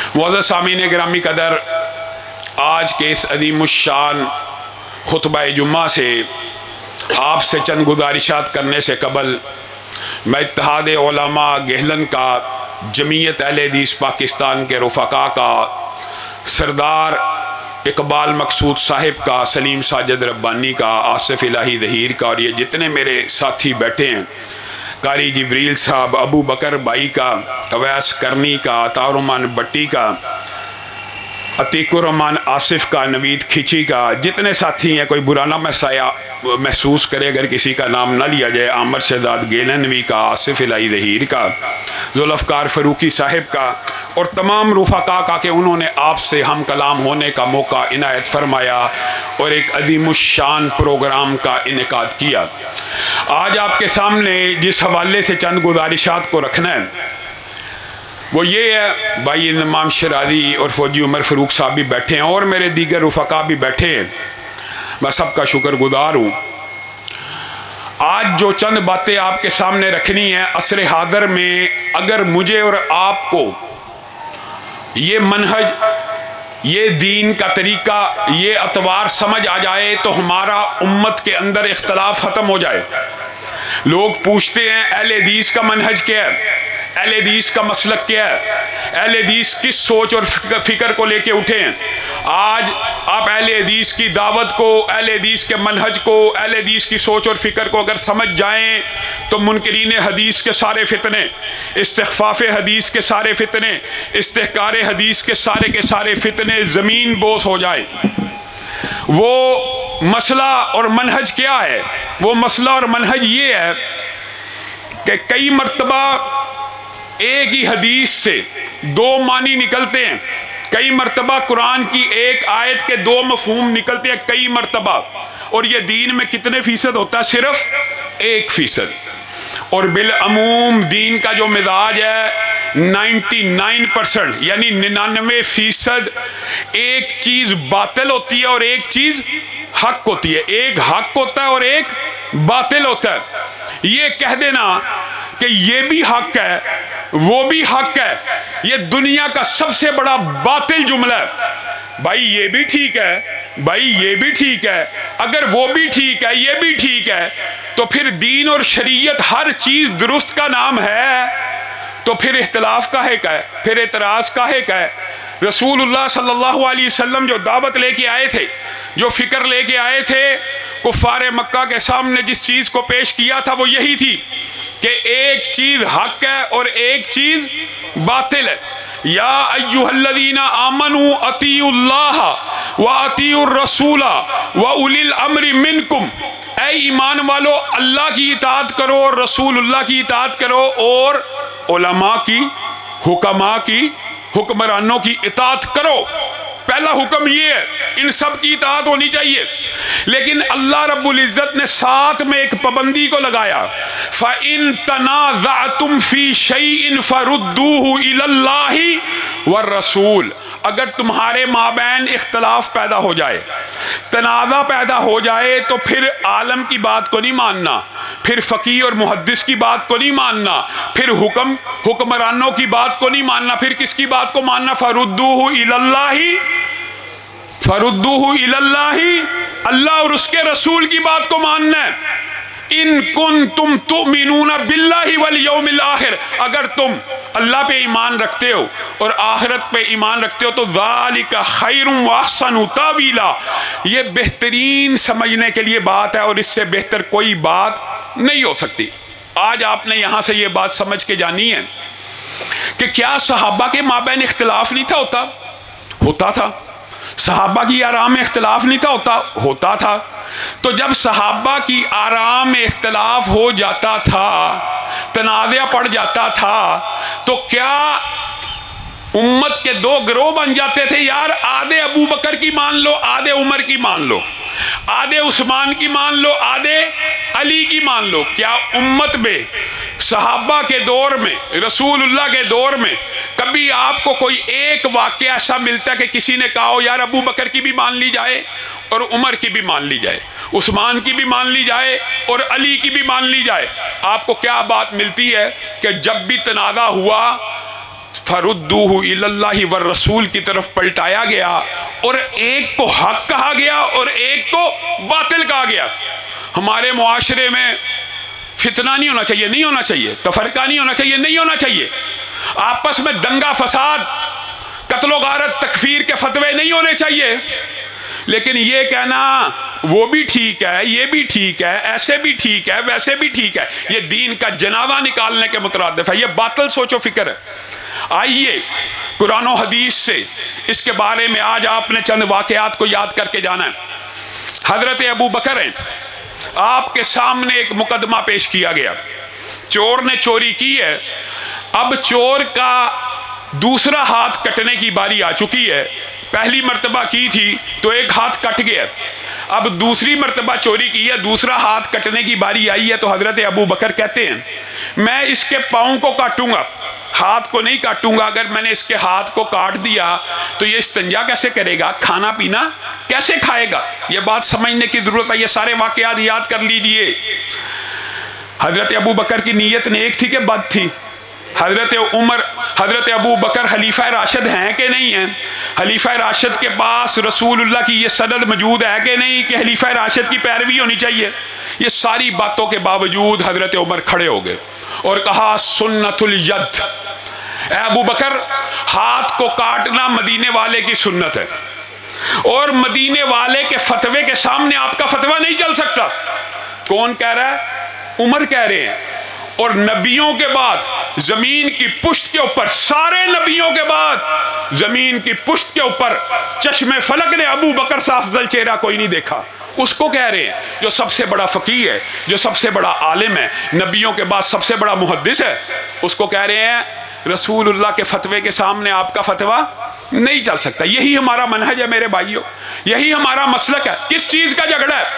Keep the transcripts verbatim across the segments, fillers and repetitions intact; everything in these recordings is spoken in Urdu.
معزز سامعین گرامی قدر، آج کے اس عظیم الشان خطبہ جمعہ سے آپ سے چند گزارشات کرنے سے قبل میں اتحاد علماء گہلن کا، جمعیت اہل حدیث پاکستان کے رفقا کا، سردار اقبال مقصود صاحب کا، سلیم ساجد ربانی کا، آصف الہی ظہیر کا، اور یہ جتنے میرے ساتھی بیٹھے ہیں، قاری جبریل صاحب، ابو بکر بائی کا، اویس کرنی کا، عطا الرحمان بٹی کا، عتیق الرحمان آصف کا، نوید کھچی کا، جتنے ساتھی ہیں، کوئی برا نہ محسوس کرے اگر کسی کا نام نہ لیا جائے، عامر شہزاد گیلنوی کا، آصف الہی ظہیر کا، ذوالفقار فاروقی صاحب کا، اور تمام رفقا کا کہ انہوں نے آپ سے ہم کلام ہونے کا موقع عنایت فرمایا اور ایک عظیم الشان پروگرام کا انعقاد کیا۔ آج آپ کے سامنے جس حوالے سے چند گزارشات کو رکھنا ہے وہ یہ ہے، بھائی امام شرازی اور فوجی عمر فاروق صاحب بھی بیٹھے ہیں اور میرے دیگر رفقا بھی بیٹھے ہیں، میں سب کا شکر گزار ہوں۔ آج جو چند باتیں آپ کے سامنے رکھنی ہیں، عصر حاضر میں اگر مجھے اور آپ کو یہ منہج، یہ دین کا طریقہ، یہ اطوار سمجھ آ جائے تو ہمارا امت کے اندر اختلاف ختم ہو جائے۔ لوگ پوچھتے ہیں اہل حدیث کا منہج کیا ہے، اہل حدیث کا مسلک کیا ہے، اہل حدیث کس سوچ اور فکر کو لے کے اٹھے ہیں۔ آج آپ اہل حدیث کی دعوت کو، اہل حدیث کے منہج کو، اہل حدیث کی سوچ اور فکر کو اگر سمجھ جائیں تو منکرین حدیث کے سارے فتنے، استخفاف حدیث کے سارے فتنے، استحکار حدیث کے سارے کے سارے فتنے زمین بوس ہو جائیں۔ وہ مسئلہ اور منہج کیا ہے؟ وہ مسئلہ اور منہج یہ ہے کہ کئی مرتبہ ایک ہی حدیث سے دو معنی نکلتے ہیں، کئی مرتبہ قرآن کی ایک آیت کے دو مفہوم نکلتے ہیں، کئی مرتبہ، اور یہ دین میں کتنے فیصد ہوتا ہے؟ صرف ایک فیصد۔ اور بالعموم دین کا جو مزاج ہے نائنٹی نائن پرسنٹ یعنی ننانوے فیصد ایک چیز باطل ہوتی ہے اور ایک چیز حق ہوتی ہے، ایک حق ہوتا ہے اور ایک باطل ہوتا ہے۔ یہ کہہ دینا کہ یہ بھی حق ہے وہ بھی حق ہے، یہ دنیا کا سب سے بڑا باطل جملہ ہے۔ بھائی یہ بھی ٹھیک ہے، بھائی یہ بھی ٹھیک ہے، اگر وہ بھی ٹھیک ہے یہ بھی ٹھیک ہے تو پھر دین اور شریعت ہر چیز درست کا نام ہے، تو پھر اختلاف کاہے کا ہے، پھر اعتراض کاہے کا ہے؟ رسول اللہ صلی اللہ علیہ وسلم جو دعوت لے کے آئے تھے، جو فکر لے کے آئے تھے، کفار مکہ کے سامنے جس چیز کو پیش کیا تھا وہ یہی تھی کہ ایک چیز حق ہے اور ایک چیز باطل ہے۔ یا ایھا الذین آمنوا اطیعوا اللہ واطیعوا الرسول واولی الامر منکم، اے ایمان والو اللہ کی اطاعت کرو اور رسول اللہ کی اطاعت کرو اور علماء کی، حکماء کی، حکمرانوں کی اطاعت کرو۔ پہلا حکم یہ ہے، ان سب کی اطاعت ہونی چاہیے، لیکن اللہ رب العزت نے ساتھ میں ایک پابندی کو لگایا، فَإِن تَنَازَعْتُمْ فِي شَيْءٍ فَرُدُّوهُ إِلَى اللَّهِ وَالرَّسُولِ، اگر تمہارے مابین اختلاف پیدا ہو جائے، تنازع پیدا ہو جائے تو پھر عالم کی بات کو نہیں ماننا، پھر فقیہ اور محدث کی بات کو نہیں ماننا، پھر حکم حکمرانوں کی بات کو نہیں ماننا، پھر کس کی بات کو ماننا؟ فَرُدُّوهُ إِلَى اللَّهِ، فَرُدُّوهُ إِلَى اللَّهِ، اللہ اور اس کے رسول کی بات کو ماننا ہے۔ ان کنتم تؤمنون باللہ والیوم الآخر، اگر تم اللہ پہ ایمان رکھتے ہو اور آخرت پہ ایمان رکھتے ہو تو ذالک خیر واحسن تاویلا، یہ بہترین سمجھنے کے لیے بات ہے اور اس سے بہتر کوئی بات نہیں ہو سکتی۔ آج آپ نے یہاں سے یہ بات سمجھ کے جانی ہے کہ کیا صحابہ کے مابین اختلاف نہیں تھا؟ ہوتا ہوتا تھا۔ صحابہ کی آرام میں اختلاف نہیں تھا؟ ہوتا ہوتا تھا۔ تو جب صحابہ کی آرام میں اختلاف ہو جاتا تھا، تنازع پڑ جاتا تھا، تو کیا امت کے دو گروہ بن جاتے تھے؟ یار آدھے ابو بکر کی مان لو، آدھے عمر کی مان لو، آدھے عثمان کی مان لو، آدھے علی کی مان لو۔ کیا امت میں صحابہ کے دور میں، رسول اللہ کے دور میں کبھی آپ کو کوئی ایک واقعہ ایسا ملتا کہ کسی نے کہا ہو یار ابو بکر کی بھی مان لی جائے اور عمر کی بھی مان لی جائے، عثمان کی بھی مان لی جائے اور علی کی بھی مان لی جائے؟ آپ کو کیا بات ملتی ہے کہ جب بھی تنازع ہوا फरुद्दूहु इलल्लाहि व रसूल की तरफ पलटाया गया, और एक को हक कहा गया और एक को बातिल कहा गया। हमारे मुआशरे में फितना नहीं होना चाहिए, नहीं होना चाहिए, तफरका नहीं होना चाहिए, नहीं होना चाहिए, आपस में दंगा फसाद, कत्लो गारत, तकफीर के फतवे नहीं होने चाहिए। लेकिन ये कहना वो भी ठीक है, ये भी ठीक है, ऐसे भी ठीक है, वैसे भी ठीक है, ये दीन का जनाजा निकालने के मुतरादिफ है, ये बातिल सोचो फिक्र है। आइए कुरान और हदीस से इसके बारे में आज आपने चंद वाक़यात को याद करके जाना है। हजरत अबू बकर हैं, आपके सामने एक मुकदमा पेश किया गया, चोर ने चोरी की है, अब चोर का दूसरा हाथ कटने की बारी आ चुकी है। पहली मर्तबा की थी तो एक हाथ कट गया, अब दूसरी मर्तबा चोरी की है, दूसरा हाथ कटने की बारी आई है। तो हजरत अबू बकर कहते हैं मैं इसके पाँव को काटूंगा, हाथ को नहीं काटूंगा। अगर मैंने इसके हाथ को काट दिया तो ये इस्तिंजा कैसे करेगा, खाना पीना कैसे खाएगा, ये बात समझने की जरूरत है। ये सारे वाकयात याद कर लीजिए। हजरत अबू बकर की नीयत नेक थी कि बद थी? हजरत उमर हजरत अबू बकर खलीफा राशिद हैं कि नहीं हैं? खलीफा राशिद के पास रसूलुल्लाह की ये सनद मौजूद है कि नहीं कि खलीफा राशिद की पैरवी होनी चाहिए? ये सारी बातों के बावजूद हजरत उमर खड़े हो गए और कहा सुन्नतुल यद, अबू बकर हाथ को काटना मदीने वाले की सुन्नत है, और मदीने वाले के फतवे के सामने आपका फतवा नहीं चल सकता। कौन कह रहा है? उमर कह रहे हैं। और नबियों के बाद जमीन की पुश्त के ऊपर, सारे नबियों के बाद जमीन की पुश्त के ऊपर चश्मे फलक ने अबू बकर से अफजल चेहरा कोई नहीं देखा। उसको कह रहे हैं जो सबसे बड़ा फकीह है, जो सबसे बड़ा आलिम है, नबियों के बाद सबसे बड़ा मुहद्दिस है, उसको कह रहे हैं रसूलुल्लाह के फतवे के सामने आपका फतवा नहीं चल सकता। यही हमारा मनहज है मेरे भाइयों, यही हमारा मसलक है। किस चीज का झगड़ा है?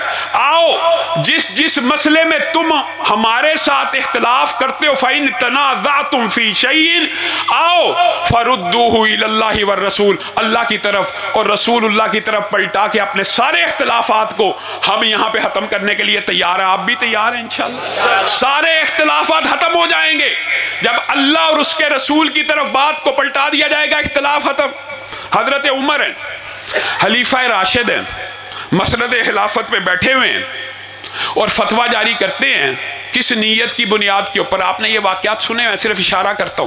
आओ जिस जिस मसले में तुम हमारे साथ इख्तिलाफ करते हो, फ़इन तनाज़अतुम फ़ी शैइन, आओ फरुद्दूहु इलल्लाहि व रसूल, अल्लाह की तरफ और रसूलुल्लाह की तरफ पलटा के अपने सारे इख्तिलाफात को हम यहाँ पे ख़त्म करने के लिए तैयार हैं। आप भी तैयार हैं? इंशाअल्लाह सारे इख्तिलाफात ख़त्म हो जाएंगे जब अल्लाह और उसके रसूल की तरफ बात को पलटा दिया जाएगा, इख्तिलाफ खत्म। हजरत उमर हैं, खलीफा राशिद हैं, मसनद खिलाफत पे बैठे हुए हैं और फतवा जारी करते हैं। किस नीयत की बुनियाद के ऊपर? आपने ये वाकयात सुने, मैं सिर्फ इशारा करता हूँ।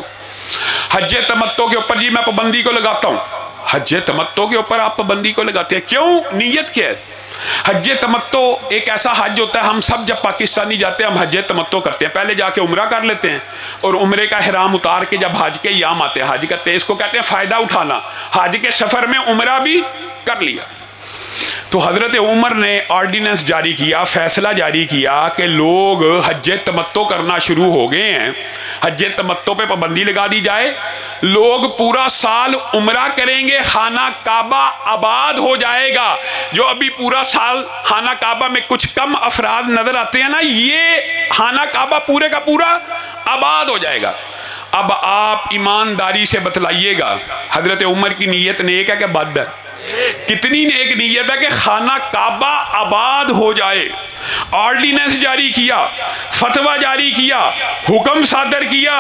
हज तमत्तो के ऊपर जी मैं पाबंदी को लगाता हूँ, हज तमत्तो के ऊपर आप पाबंदी को लगाते हैं, क्यों? नीयत क्या है? हज तमत्तो एक ऐसा हज होता है, हम सब जब पाकिस्तानी जाते हैं हम हज तमत्तो करते हैं, पहले जाके उम्रा कर लेते हैं और उम्रे का हिराम उतार के जब हज के याम आते हैं हज करते हैं। इसको कहते हैं फ़ायदा उठाना, हज के सफ़र में उम्रा भी कर लिया। तो हज़रत उमर ने ऑर्डिनेंस जारी किया, फैसला जारी किया कि लोग हज तमत्तो करना शुरू हो गए हैं, हज तमत्तो पे पाबंदी लगा दी जाए, लोग पूरा साल उम्रा करेंगे, खाना काबा आबाद हो जाएगा। जो अभी पूरा साल खाना काबा में कुछ कम अफराद नजर आते हैं ना, ये खाना काबा पूरे का पूरा आबाद हो जाएगा। अब आप ईमानदारी से बतलाइएगा हजरत उमर की नीयत नेक है कि बद है? कितनी नेक नीयत है कि खाना काबा आबाद हो जाए। ऑर्डिनेंस जारी किया, फतवा जारी किया, हुक्म सादर किया।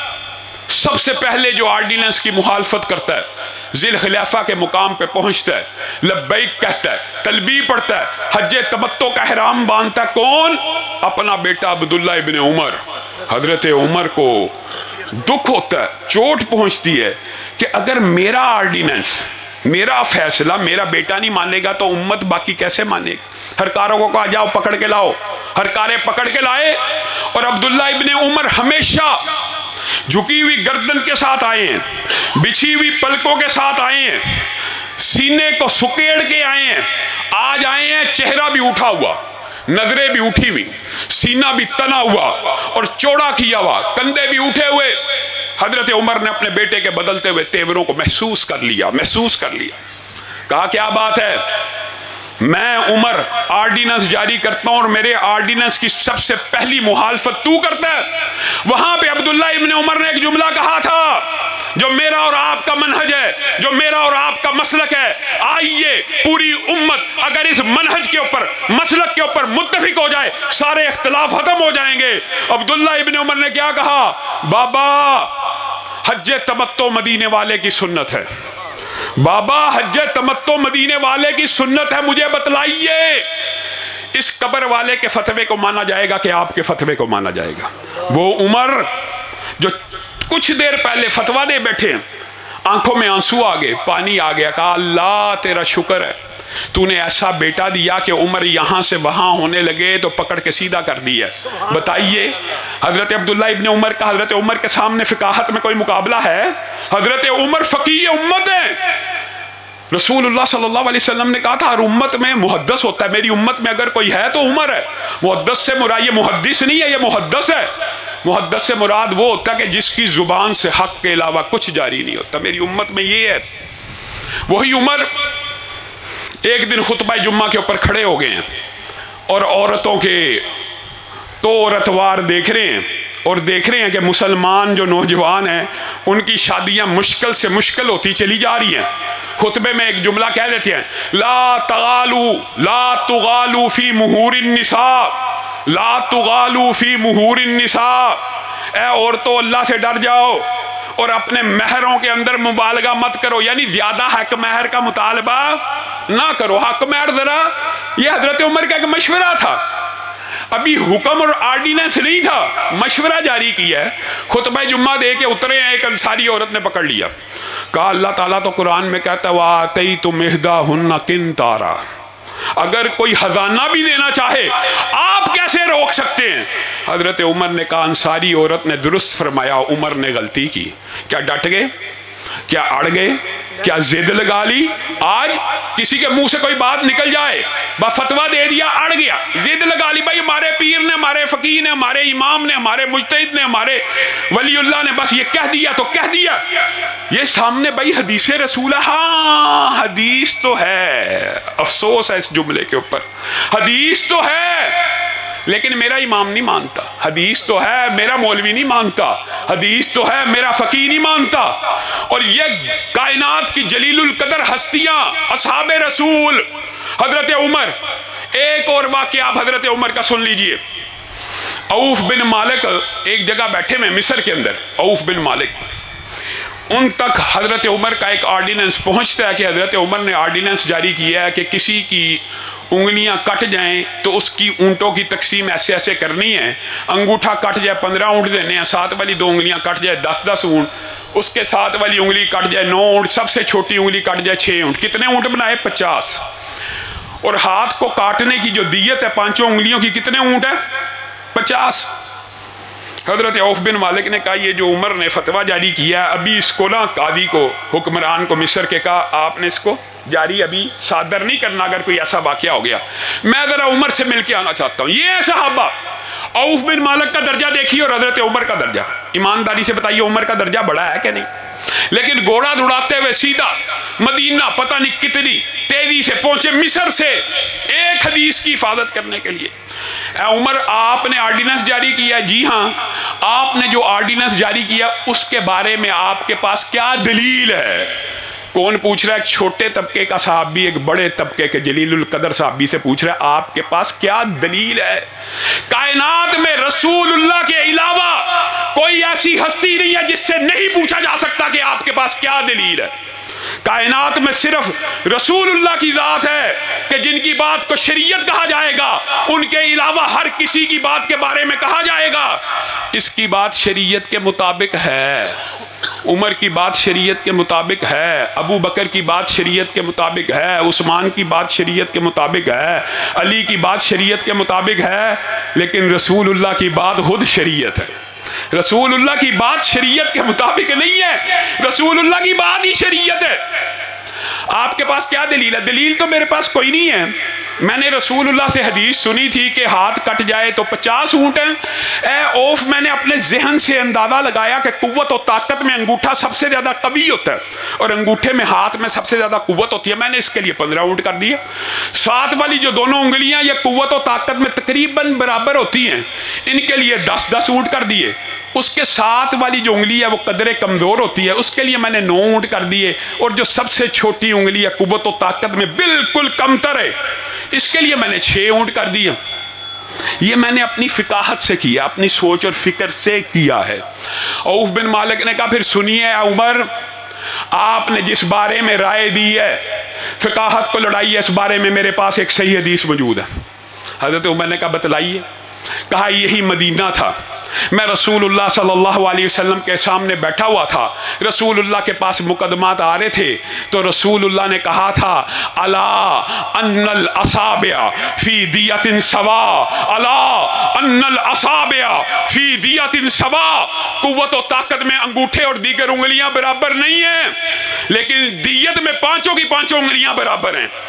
सबसे पहले जो ऑर्डिनेंस की मुखालफत करता है, जिल खिलाफा के मुकाम पे पहुंचता है, लब्बैक कहता है, तलबी पढ़ता है, हज तमत्तो का ihराम बांधता है, कौन? अपना बेटा अब्दुल्ला इब्न उमर। हजरत उमर को दुख होता है, चोट पहुंचती है कि अगर मेरा ऑर्डिनेंस, मेरा फैसला मेरा बेटा नहीं मानेगा तो उम्मत बाकी कैसे मानेगी? हरकारों को कहा जाओ पकड़ के लाओ, हरकारे पकड़ के लाए और अब्दुल्ला इब्ने उमर हमेशा झुकी हुई गर्दन के साथ आए हैं, बिछी हुई पलकों के साथ आए हैं, सीने को सुकेड़ के आए हैं। आज आए हैं चेहरा भी उठा हुआ, नजरें भी उठी हुई, सीना भी तना हुआ और चौड़ा किया हुआ, कंधे भी उठे हुए। हजरत उमर ने अपने बेटे के बदलते हुए तेवरों को महसूस कर लिया, महसूस कर लिया। कहा क्या बात है, मैं उमर ऑर्डिनेंस जारी करता हूं और मेरे ऑर्डिनेंस की सबसे पहली मुखालफत तू करता है। वहां पे अब्दुल्ला इब्ने उमर ने एक जुमला कहा था जो मेरा और आपका मनहज है, जो मेरा और आपका मसलक है। आइए पूरी उम्मत अगर इस मनहज के ऊपर, मसलक के ऊपर मुत्तफिक हो जाए, सारे इख्तिलाफ खत्म हो जाएंगे। अब्दुल्ला इब्ने उमर ने क्या कहा? बाबा حج تمتع مدینے والے کی سنت ہے، بابا حج تمتع مدینے والے کی سنت ہے، مجھے بتلائیے اس قبر والے کے فتوے کو مانا جائے گا کہ آپ کے فتوے کو مانا جائے گا؟ وہ عمر جو کچھ دیر پہلے فتویٰ دے بیٹھے ہیں، آنکھوں میں آنسو آ گئے، پانی آ گیا، کہا اللہ تیرا شکر ہے تو نے ایسا بیٹا دیا کہ عمر یہاں سے وہاں ہونے لگے تو پکڑ کے سیدھا کر دیا۔ بتائیے حضرت عبداللہ ابن عمر کا حضرت عمر کے سامنے فقاہت میں کوئی مقابلہ ہے؟ حضرت عمر فقیہ امت ہے۔ رسول اللہ صلی اللہ علیہ وسلم نے کہا تھا ہر امت میں محدث ہوتا ہے، میری امت میں اگر کوئی ہے تو عمر ہے۔ محدث سے مراد یہ محدث نہیں ہے، یہ محدث ہے۔ محدث سے مراد وہ ہوتا ہے کہ جس کی زبان سے حق کے علاوہ کچھ جاری نہیں ہوتا، میری امت میں یہ ہے۔ وہی عمر ایک دن خطبہ جمعہ کے اوپر کھڑے ہو گئے ہیں اور عورتوں کے طور اتوار دیکھ رہے ہیں اور دیکھ رہے ہیں کہ مسلمان جو نوجوان ہیں ان کی شادیاں مشکل سے مشکل ہوتی چلی جا رہی ہیں۔ خطبے میں ایک جملہ کہہ دیتے ہیں، لا تغالو لا تغالو فی مہور النساء، لا تغالو فی مہور النساء، اے عورتوں اللہ سے ڈر جاؤ اور اپنے مہروں کے اندر مبالغہ مت کرو، یعنی زیادہ حق مہر کا مطالبہ نہ کرو۔ حق مہر ذرا یہ حضرت عمر کا ایک مشورہ تھا، ابھی حکم اور آرڈیننس نہیں تھا، مشورہ جاری کیا ہے۔ خطبہ جمعہ دے کے اترے ہیں، ایک انصاری عورت نے پکڑ لیا، کہا اللہ تعالیٰ تو قرآن میں کہتا ہے وَآتَيْتُمْ إِحْدَاهُنَّ قِنْطَارًا، اگر کوئی خزانہ بھی دینا چاہے آپ کیسے روک سکتے ہیں؟ حضرت عمر نے کہا انصاری عورت نے درست فرمایا، عمر نے غلطی کی۔ کیا ڈٹ گئے؟ کیا اڑ گئے؟ کیا ضد لگا لی؟ آج کسی کے منہ سے کوئی بات نکل جائے، با فتویٰ دے دیا، اڑ گیا، ضد لگا لی، بھائی ہمارے پیر نے، ہمارے فقیہ نے، ہمارے امام نے، ہمارے مجتہد نے، ہمارے ولی اللہ نے بس یہ کہہ دیا تو کہہ دیا۔ یہ سامنے بھائی حدیث رسول ہے، ہاں حدیث تو ہے، افسوس ہے اس جملے کے اوپر، حدیث تو ہے لیکن میرا امام نہیں مانتا، حدیث تو ہے میرا مولوی نہیں مانتا، حدیث تو ہے میرا فقیہ نہیں مانتا۔ اور یہ کائنات کی جلیل القدر ہستیاں اصحاب رسول حضرت عمر، ایک اور واقعہ آپ حضرت عمر کا سن لیجئے۔ عوف بن مالک ایک جگہ بیٹھے میں مصر کے اندر، عوف بن مالک، ان تک حضرت عمر کا ایک آرڈیننس پہنچتا ہے کہ حضرت عمر نے آرڈیننس جاری کیا ہے کہ کسی کی انگلیاں کٹ جائیں تو اس کی اونٹوں کی تقسیم ایسے ایسے کرنی ہے، انگوٹھا کٹ جائے پندرہ اونٹ دینے ہیں، ساتھ والی دو انگلیاں کٹ جائے دس دس اونٹ، اس کے ساتھ والی انگلی کٹ جائے نو اونٹ، سب سے چھوٹی انگلی کٹ جائے چھ اونٹ، کتنے اونٹ بنائے؟ پچاس۔ اور ہاتھ کو کاٹنے کی جو دیت ہے پانچوں انگلیوں کی کتنے اونٹ ہے؟ پچاس۔ حضرت عوف بن مالک نے کہا یہ جو عمر نے فتویٰ جاری کیا ہے ابھی اس کو نا قاضی کو، حکمران کو مصر کے کہا آپ نے اس کو جاری ابھی صادر نہیں کرنا اگر کوئی ایسا واقعہ ہو گیا، میں ذرا عمر سے مل کے آنا چاہتا ہوں۔ یہ ہے صحابہ۔ عوف بن مالک کا درجہ دیکھیے اور حضرت عمر کا درجہ، ایمانداری سے بتائیے عمر کا درجہ بڑا ہے کہ نہیں؟ لیکن گھوڑا دوڑاتے ہوئے سیدھا مدینہ پتہ نہیں کتنی تیزی سے پہنچے مصر سے ایک حدیث کی حفاظت کرنے کے لیے۔ اے عمر آپ نے آرڈیننس جاری کیا؟ جی ہاں۔ آپ نے جو آرڈیننس جاری کیا اس کے بارے میں آپ کے پاس کیا دلیل ہے؟ کون پوچھ رہا ہے؟ ایک چھوٹے طبقے کا صحابی ایک بڑے طبقے کے جلیل القدر صحابی سے پوچھ رہا ہے آپ کے پاس کیا دلیل ہے؟ کائنات میں رسول اللہ کے علاوہ کوئی ایسی ہستی نہیں ہے جس سے نہیں پوچھا جا سکتا کہ آپ کے پاس کیا دلیل ہے۔ کائنات میں صرف رسول اللہ کی ذات ہے کہ جن کی بات کو شریعت کہا جائے گا، ان کے علاوہ ہر کسی کی بات کے بارے میں کہا جائے گا اس کی بات شریعت کے مطابق ہے۔ عمر کی بات شریعت کے مطابق ہے، ابو بکر کی بات شریعت کے مطابق ہے، عثمان کی بات شریعت کے مطابق ہے، علی کی بات شریعت کے مطابق ہے، لیکن رسول اللہ کی بات خود شریعت ہے۔ رسول اللہ کی بات شریعت کے مطابق نہیں ہے، رسول اللہ کی بات ہی شریعت ہے۔ آپ کے پاس کیا دلیل ہے؟ دلیل تو میرے پاس کوئی نہیں ہے۔ میں نے رسول اللہ سے حدیث سنی تھی کہ ہاتھ کٹ جائے تو پچاس اونٹ ہیں۔ اے اوف میں نے اپنے ذہن سے اندازہ لگایا کہ قوت و طاقت میں انگوٹھا سب سے زیادہ قوی ہوتا ہے اور انگوٹھے میں ہاتھ میں سب سے زیادہ قوت ہوتی ہے، میں نے اس کے لیے پندرہ اونٹ کر دیا۔ ساتھ والی جو دونوں انگلیاں یہ قوت و طاقت میں تقریباً برابر ہوتی ہیں، ان کے لیے دس دس اونٹ کر دیے۔ اس کے ساتھ والی جو انگلی ہے وہ قدرے کمزور ہوتی ہے، اس کے لیے میں نے نو اونٹ کر دیے، اور جو سب سے چھوٹی انگلی ہے قوت و طاقت میں بالکل کمتر ہے، اس کے لیے میں نے چھ اونٹ کر دیے۔ یہ میں نے اپنی فقاہت سے کیا، اپنی سوچ اور فکر سے کیا ہے۔ عوف بن مالک نے کہا پھر سنیے عمر، آپ نے جس بارے میں رائے دی ہے، فقاہت کو لڑائی ہے، اس بارے میں میرے پاس ایک صحیح حدیث موجود ہے۔ حضرت عمر نے کہا بتلائیے۔ کہا یہی مدینہ تھا، میں رسول اللہ صلی اللہ علیہ وسلم کے سامنے بیٹھا ہوا تھا، رسول اللہ کے پاس مقدمات آ رہے تھے، تو رسول اللہ نے کہا تھا الا ان الاصابع فی دیت سوا، الا ان الاصابع فی دیت سوا، قوت و طاقت میں انگوٹھے اور دیگر انگلیاں برابر نہیں ہیں، لیکن دیت میں پانچوں کی پانچوں انگلیاں برابر ہیں۔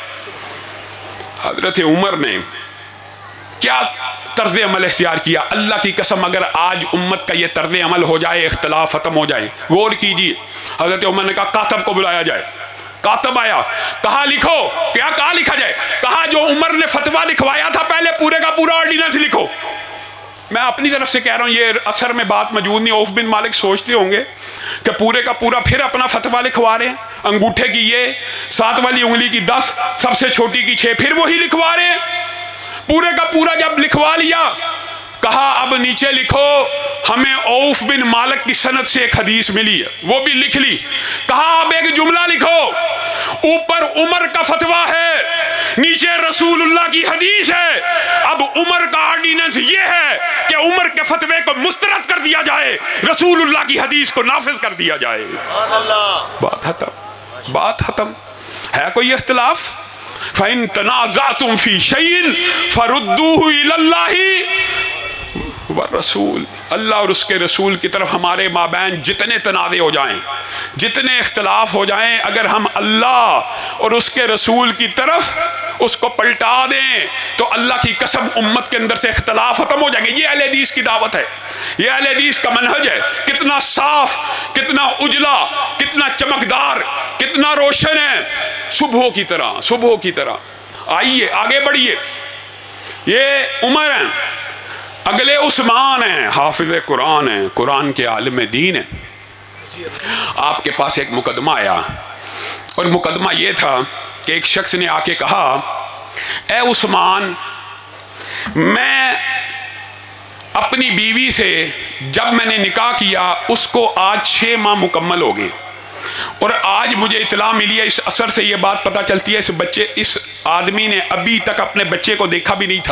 حضرت عمر نے کیا طرز عمل اختیار کیا؟ اللہ کی قسم اگر آج امت کا یہ طرز عمل ہو جائے، اختلاف ختم ہو جائے، غور کیجیے۔ حضرت عمر نے کہا کاتب کو بلایا جائے، کاتب آیا، کہا لکھو۔ کیا کہا لکھا جائے؟ کہا جو عمر نے فتویٰ لکھوایا تھا پہلے پورے کا پورا آرڈیننس لکھو۔ میں اپنی طرف سے کہہ رہا ہوں، یہ اثر میں بات موجود نہیں، عوف بن مالک سوچتے ہوں گے کہ پورے کا پورا پھر اپنا فتویٰ لکھوا رہے ہیں، انگوٹھے کی یہ، سات والی انگلی کی دس، سب سے چھوٹی کی چھ، پھر وہی لکھوا رہے ہیں۔ پورے کا پورا جب لکھوا لیا، کہا اب نیچے لکھو ہمیں عوف بن مالک کی سند سے ایک حدیث ملی ہے، وہ بھی لکھ لی۔ کہا اب ایک جملہ لکھو، اوپر عمر کا فتویٰ ہے، نیچے رسول اللہ کی حدیث ہے، اب عمر کا آرڈیننس یہ ہے کہ عمر کے فتوے کو مسترد کر دیا جائے، رسول اللہ کی حدیث کو نافذ کر دیا جائے۔ بات ختم، بات ختم۔ ہے کوئی اختلاف؟ فَإِن تَنَازَعْتُمْ فِي شَيْءٍ فَرُدُّوهُ إِلَى اللَّهِ وَالرَّسُولِ۔ اللہ اور اس کے رسول کی طرف ہمارے مابین جتنے تنازع ہو جائیں، جتنے اختلاف ہو جائیں، اگر ہم اللہ اور اس کے رسول کی طرف اس کو پلٹا دیں تو اللہ کی قسم امت کے اندر سے اختلاف ختم ہو جائیں گے۔ یہ اہل حدیث کی دعوت ہے، یہ اہل حدیث کا منہج ہے۔ کتنا صاف، کتنا اجلا، کتنا چمکدار، کتنا روشن ہے، صبح کی طرح، صبح کی طرح۔ آئیے آگے بڑھیے۔ یہ عمر ہیں، اگلے عثمان ہیں، حافظ قرآن ہیں، قرآن کے عالم دین ہیں۔ آپ کے پاس ایک مقدمہ آیا، اور مقدمہ یہ تھا کہ ایک شخص نے آ کے کہا اے عثمان، میں اپنی بیوی سے جب میں نے نکاح کیا اس کو آج چھ ماہ مکمل ہو گئے، اور آج مجھے اطلاع ملی ہے، اس اثر سے یہ بات پتہ چلتی ہے اس بچے اس آدمی نے ابھی تک اپنے بچے کو دیکھا بھی نہیں تھا۔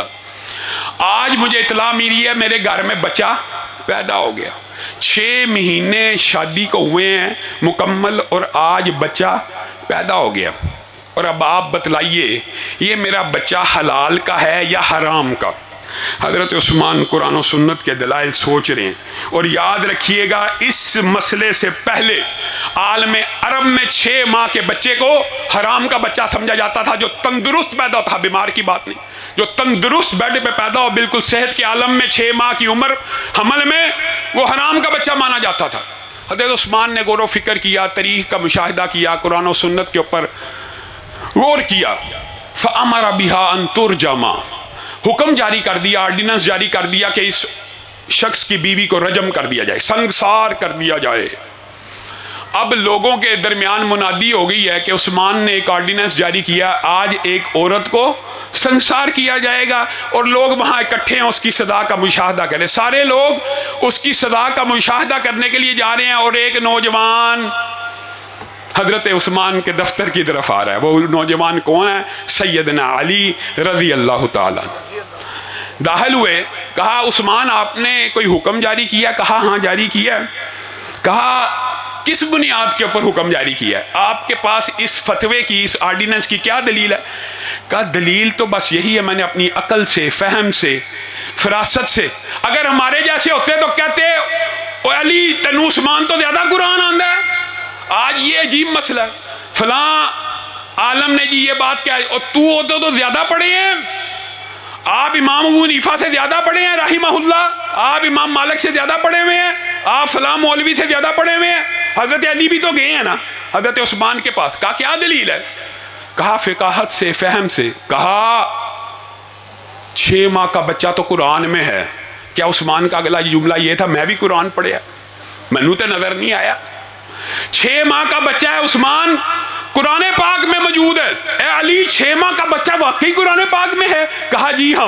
آج مجھے اطلاع ملی ہے میرے گھر میں بچہ پیدا ہو گیا، چھ مہینے شادی کو ہوئے ہیں مکمل، اور آج بچہ پیدا ہو گیا، اور اب آپ بتلائیے یہ میرا بچہ حلال کا ہے یا حرام کا؟ حضرت عثمان قرآن و سنت کے دلائل سوچ رہے ہیں، اور یاد رکھیے گا اس مسئلے سے پہلے عالم عرب میں چھ ماہ کے بچے کو حرام کا بچہ سمجھا جاتا تھا، جو تندرست پیدا تھا، بیمار کی بات نہیں، جو تندرست بیڈ پہ پیدا ہو بالکل صحت کے عالم میں چھ ماہ کی عمر حمل میں، وہ حرام کا بچہ مانا جاتا تھا۔ حضرت عثمان نے غور و فکر کیا، تاریخ کا مشاہدہ کیا، قرآن و سنت کے اوپر غور کیا، فَأَمَرَ بِهَا أَن تُرْجَمَ، حکم جاری کر دیا، آرڈیننس جاری کر دیا کہ اس شخص کی بیوی کو رجم کر دیا جائے، سنگسار کر دیا جائے۔ اب لوگوں کے درمیان منادی ہو گئی ہے کہ عثمان نے ایک آرڈیننس جاری کیا، آج ایک عورت کو سنگسار کیا جائے گا، اور لوگ وہاں اکٹھے ہیں اس کی سزا کا مشاہدہ کریں، سارے لوگ اس کی سزا کا مشاہدہ کرنے کے لیے جا رہے ہیں، اور ایک نوجوان حضرت عثمان کے دفتر کی طرف آ رہا ہے۔ وہ نوجوان کون ہے؟ سیدنا علی رضی اللہ تعالیٰ۔ داخل ہوئے، کہا عثمان آپ نے کوئی حکم جاری کیا؟ کہا ہاں جاری کیا۔ کہا کس بنیاد کے اوپر حکم جاری کیا ہے؟ آپ کے پاس اس فتوے کی، اس آرڈیننس کی کیا دلیل ہے؟ کہا دلیل تو بس یہی ہے، میں نے اپنی عقل سے، فہم سے، فراست سے، اگر ہمارے جیسے ہوتے تو کہتے او علی تنو عثمان تو زیادہ قرآن آندہ ہے۔ آج یہ عجیب مسئلہ ہے، فلاں عالم نے جی یہ بات کیا ہے، اور تو ہوتے تو زیادہ پڑھے ہیں، آپ امام ابو حنیفہ سے زیادہ پڑھے ہیں رحمہ اللہ، آپ امام مالک سے زیادہ پڑھے ہوئے ہیں، آپ فلاں مولوی سے زیادہ پڑھے ہوئے ہیں، حضرت علی بھی تو گئے ہیں نا حضرت عثمان کے پاس۔ کہا کیا دلیل ہے؟ کہا فقاہت سے، فہم سے۔ کہا چھ ماہ کا بچہ تو قرآن میں ہے۔ کیا عثمان کا اگلا جملہ یہ تھا میں بھی قرآن پڑھیا، منو تے نظر نہیں آیا؟ چھ ماہ کا بچہ ہے عثمان، قرآن پاک میں موجود ہے۔ اے علی چھ ماہ کا بچہ واقعی قرآن پاک میں ہے؟ کہا جی ہاں۔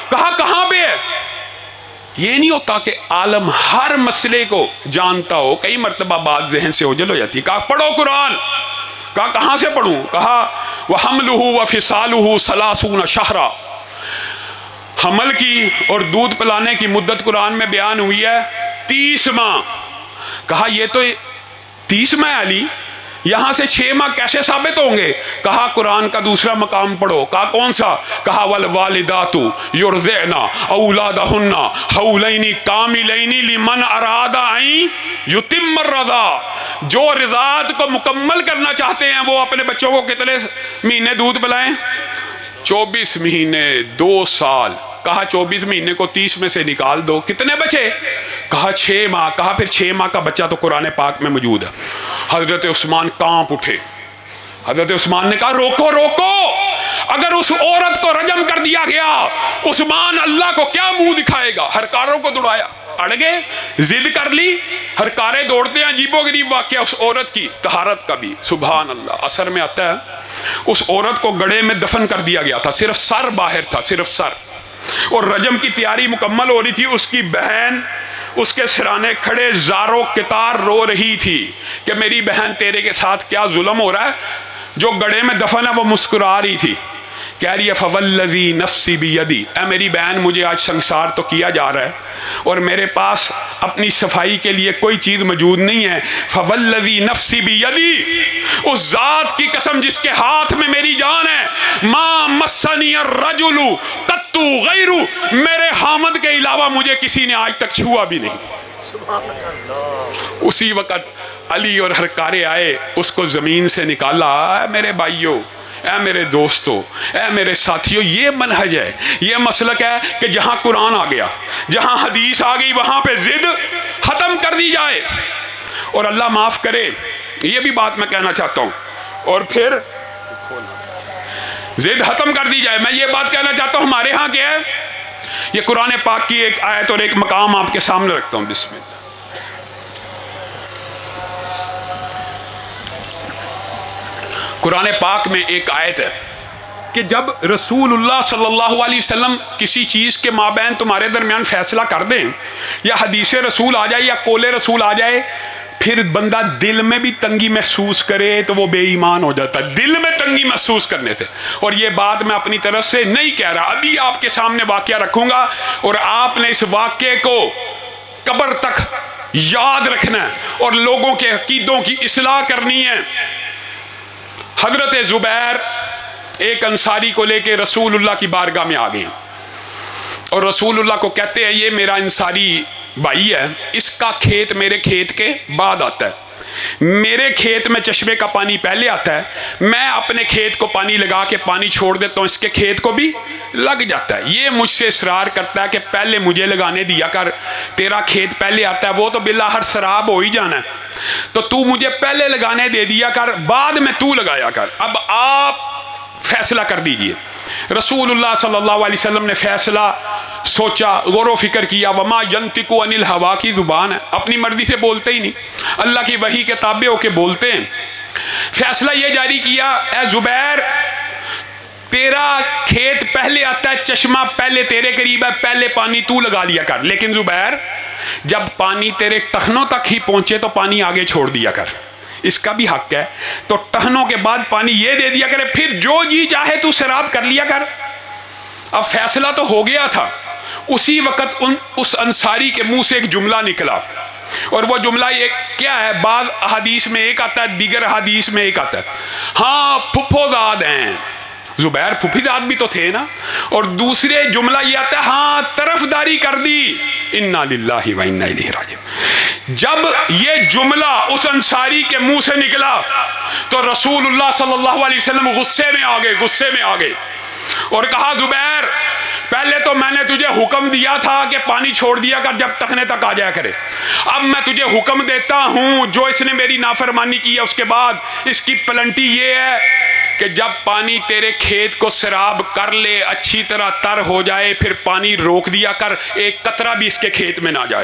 کہا کہاں پہ ہے؟ یہ نہیں ہوتا کہ عالم ہر مسئلے کو جانتا ہو، کئی مرتبہ بات ذہن سے اوجھل ہو جاتی ہے. کہا پڑھو قرآن. کہا کہاں سے پڑھوں؟ کہا وَحَمْلُهُ وَفِصَالُهُ ثَلَاثُونَ شَهْرًا. حمل کی اور دودھ پلانے کی مدت قرآن میں بیان ہوئی ہے تیس ماہ. کہا یہ تو تیس ماہ علی، یہاں سے چھ ماہ کیسے ثابت ہوں گے؟ کہا قرآن کا دوسرا مقام پڑھو. کہا کون سا؟ کہا وَالْوَالِدَاتُ يُرْضِعْنَ أَوْلَادَهُنَّ حَوْلَيْنِ كَامِلَيْنِ لِمَنْ أَرَادَ أَن يُتِمَّ الرَّضَاعَ. جو رضاعت کو مکمل کرنا چاہتے ہیں وہ اپنے بچوں کو کتنے مہینے دودھ پلائیں؟ چوبیس مہینے، دو سال. کہا چوبیس مہینے کو تیس میں سے نکال دو، کتنے بچے؟ کہا چھ ماہ. کہا پھر چھ ماہ کا بچہ تو قرآن پاک میں موجود ہے. حضرت عثمان کانپ اٹھے. حضرت عثمان نے کہا روکو روکو، اگر اس عورت کو رجم کر دیا گیا عثمان اللہ کو کیا منہ دکھائے گا؟ ہر کاروں کو دوڑایا، اڑ گئے، ضد کر لی. ہر کارے دوڑتے ہیں. عجیب و غریب واقعہ اس عورت کی طہارت کا بھی. سبحان اللہ. اثر میں آتا ہے اس عورت کو گڑھے میں دفن کر دیا گیا تھا، صرف سر باہر تھا، صرف سر. اور رجم کی تیاری مکمل ہو رہی تھی. اس کی بہن اس کے سرانے کھڑے زارو کتار رو رہی تھی کہ میری بہن تیرے کے ساتھ کیا ظلم ہو رہا ہے. جو گڑھے میں دفن ہے وہ مسکرا رہی تھی، کہہ رہی ہے فوالذی نفسی بیدی، اے میری بہن مجھے آج سنسار تو کیا جا رہا ہے اور میرے پاس اپنی صفائی کے لیے کوئی چیز موجود نہیں ہے. فوالذی نفسی بیدی، اس ذات کی قسم جس کے ہاتھ میں میری جان ہے، ما مسنی الرجل قط غیر، میرے حامد کے علاوہ مجھے کسی نے آج تک چھوا بھی نہیں. اسی وقت علی اور ہر کارے آئے، اس کو زمین سے نکالا. اے میرے بھائیوں، اے میرے دوستو، اے میرے ساتھیوں، یہ منہج ہے، یہ مسلک ہے کہ جہاں قرآن آ گیا، جہاں حدیث آ گئی، وہاں پہ ضد ختم کر دی جائے. اور اللہ معاف کرے، یہ بھی بات میں کہنا چاہتا ہوں، اور پھر ضد ختم کر دی جائے. میں یہ بات کہنا چاہتا ہوں، ہمارے ہاں کیا ہے؟ یہ قرآن پاک کی ایک آیت اور ایک مقام آپ کے سامنے رکھتا ہوں. بسم اللہ. قرآن پاک میں ایک آیت ہے کہ جب رسول اللہ صلی اللہ علیہ وسلم کسی چیز کے مابین تمہارے درمیان فیصلہ کر دیں، یا حدیث رسول آ جائے یا قول رسول آ جائے، پھر بندہ دل میں بھی تنگی محسوس کرے تو وہ بے ایمان ہو جاتا ہے، دل میں تنگی محسوس کرنے سے. اور یہ بات میں اپنی طرف سے نہیں کہہ رہا، ابھی آپ کے سامنے واقعہ رکھوں گا اور آپ نے اس واقعے کو قبر تک یاد رکھنا ہے اور لوگوں کے عقیدوں کی اصلاح کرنی ہے. حضرت زبیر ایک انصاری کو لے کے رسول اللہ کی بارگاہ میں آ گئے اور رسول اللہ کو کہتے ہیں یہ میرا انصاری بھائی ہے، اس کا کھیت میرے کھیت کے بعد آتا ہے، میرے کھیت میں چشمے کا پانی پہلے آتا ہے، میں اپنے کھیت کو پانی لگا کے پانی چھوڑ دیتا ہوں، اس کے کھیت کو بھی لگ جاتا ہے. یہ مجھ سے اصرار کرتا ہے کہ پہلے مجھے لگانے دیا کر، تیرا کھیت پہلے آتا ہے، وہ تو بالآخر سراب ہو ہی جانا ہے، تو تو مجھے پہلے لگانے دے دیا کر، بعد میں تو لگایا کر. اب آپ فیصلہ کر دیجئے. رسول اللہ صلی اللہ علیہ وسلم نے فیصلہ سوچا، غور و فکر کیا. وما ینطق عن الہوا کی زبان ہے، اپنی مرضی سے بولتے ہی نہیں، اللہ کی وحی کے تابع ہو کے بولتے ہیں. فیصلہ یہ جاری کیا، اے زبیر تیرا کھیت پہلے آتا ہے، چشمہ پہلے تیرے قریب ہے، پہلے پانی تو لگا لیا کر، لیکن زبیر جب پانی تیرے ٹخنوں تک ہی پہنچے تو پانی آگے چھوڑ دیا کر، اس کا بھی حق ہے. تو ٹہنوں کے بعد پانی یہ دے دیا کرے، پھر جو جی چاہے تو سیراب کر لیا کر. اب فیصلہ تو ہو گیا تھا. اسی وقت ان اس انصاری کے منہ سے ایک جملہ نکلا، اور وہ جملہ یہ کیا ہے؟ بعض حدیث میں ایک آتا ہے، دیگر حدیث میں ایک آتا ہے، ہاں پھپھو زاد ہیں. زبیر پھپھی زاد بھی تو تھے نا. اور دوسرے جملہ یہ آتا ہے، ہاں طرفداری کر دی. انا للہ و انا الیہ راجعون. جب یہ جملہ اس انصاری کے منہ سے نکلا تو رسول اللہ صلی اللہ علیہ وسلم غصے میں آ گئے، غصے میں آ گئے اور کہا زبیر پہلے تو میں نے تجھے حکم دیا تھا کہ پانی چھوڑ دیا کر جب ٹخنے تک آ جایا کرے، اب میں تجھے حکم دیتا ہوں جو اس نے میری نافرمانی کی ہے اس کے بعد اس کی پلنٹی یہ ہے کہ جب پانی تیرے کھیت کو سیراب کر لے، اچھی طرح تر ہو جائے، پھر پانی روک دیا کر، ایک قطرہ بھی اس کے کھیت میں نہ جائے.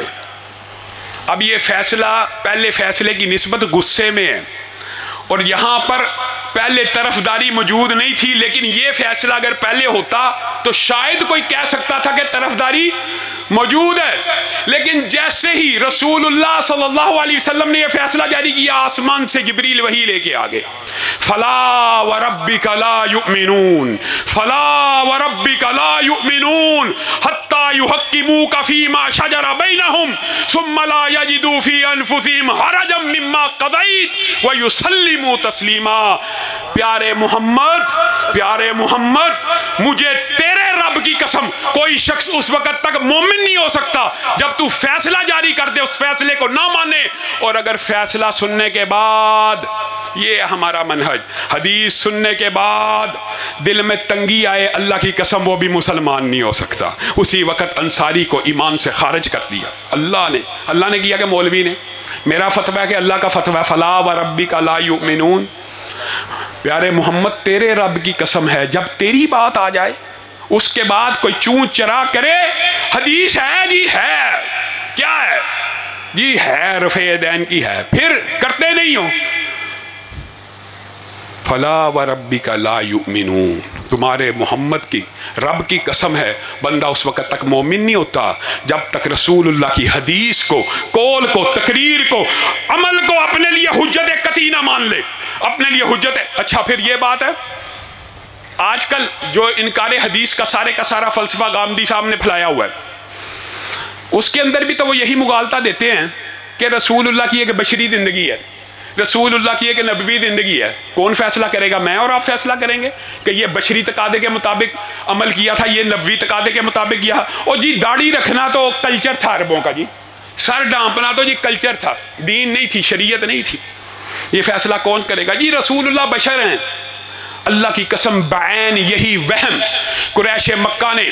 اب یہ فیصلہ پہلے فیصلے کی نسبت غصے میں ہے، اور یہاں پر پہلے طرفداری موجود نہیں تھی، لیکن یہ فیصلہ اگر پہلے ہوتا تو شاید کوئی کہہ سکتا تھا کہ طرفداری موجود ہے، لیکن جیسے ہی رسول اللہ صلی اللہ علیہ وسلم نے یہ فیصلہ جاری کیا، آسمان سے جبریل وحی لے کے آگے، فلا وربک لا یؤمنون فلا وربک لا یؤمنون حتی یحکموک فیما شجر بینہم ثم لا یجدوا فی انفسہم حرجا مما قضیت ویسلموا تسلیما۔ پیارے محمد پیارے محمد مجھے تیرے رب کی قسم کوئی شخص اس وقت تک مومن نہیں ہو سکتا جب تو فیصلہ جاری کر دے، اس فیصلے کو نہ مانے، اور اگر فیصلہ سننے کے بعد، یہ ہمارا منہج، حدیث سننے کے بعد دل میں تنگی آئے، اللہ کی قسم وہ بھی مسلمان نہیں ہو سکتا۔ اسی وقت انصاری کو ایمان سے خارج کر دیا اللہ نے اللہ نے کیا کہ مولوی نے، میرا فتویٰ ہے کہ اللہ کا فتویٰ فلا وربک لا یؤمنون۔ پیارے محمد تیرے رب کی قسم ہے جب تیری بات آ جائے اس کے بعد کوئی چون چرا کرے، حدیث ہے جی ہے، کیا ہے جی ہے، رفع دین کی ہے، پھر کرتے نہیں ہو، فلا وربک لا یؤمنون، تمہارے محمد کی رب کی قسم ہے بندہ اس وقت تک مومن نہیں ہوتا جب تک رسول اللہ کی حدیث کو، قول کو، تقریر کو، عمل کو اپنے لیے حجت قطعی نہ مان لے، اپنے لیے حجت ہے۔ اچھا پھر یہ بات ہے، آج کل جو انکار حدیث کا سارے کا سارا فلسفہ غامدی صاحب نے پھیلایا ہوا ہے، اس کے اندر بھی تو وہ یہی مغالطہ دیتے ہیں کہ رسول اللہ کی ایک بشری زندگی ہے، رسول اللہ کی ایک نبوی زندگی ہے، کون فیصلہ کرے گا؟ میں اور آپ فیصلہ کریں گے کہ یہ بشری تقاضے کے مطابق عمل کیا تھا، یہ نبوی تقاضے کے مطابق کیا، اور جی داڑھی رکھنا تو کلچر تھا عربوں کا، جی سر ڈانپنا تو جی کلچر تھا، دین نہیں تھی، شریعت نہیں تھی، یہ فیصلہ کون کرے گا؟ جی رسول اللہ بشر ہیں۔ اللہ کی قسم بعین یہی وہم قریش مکہ نے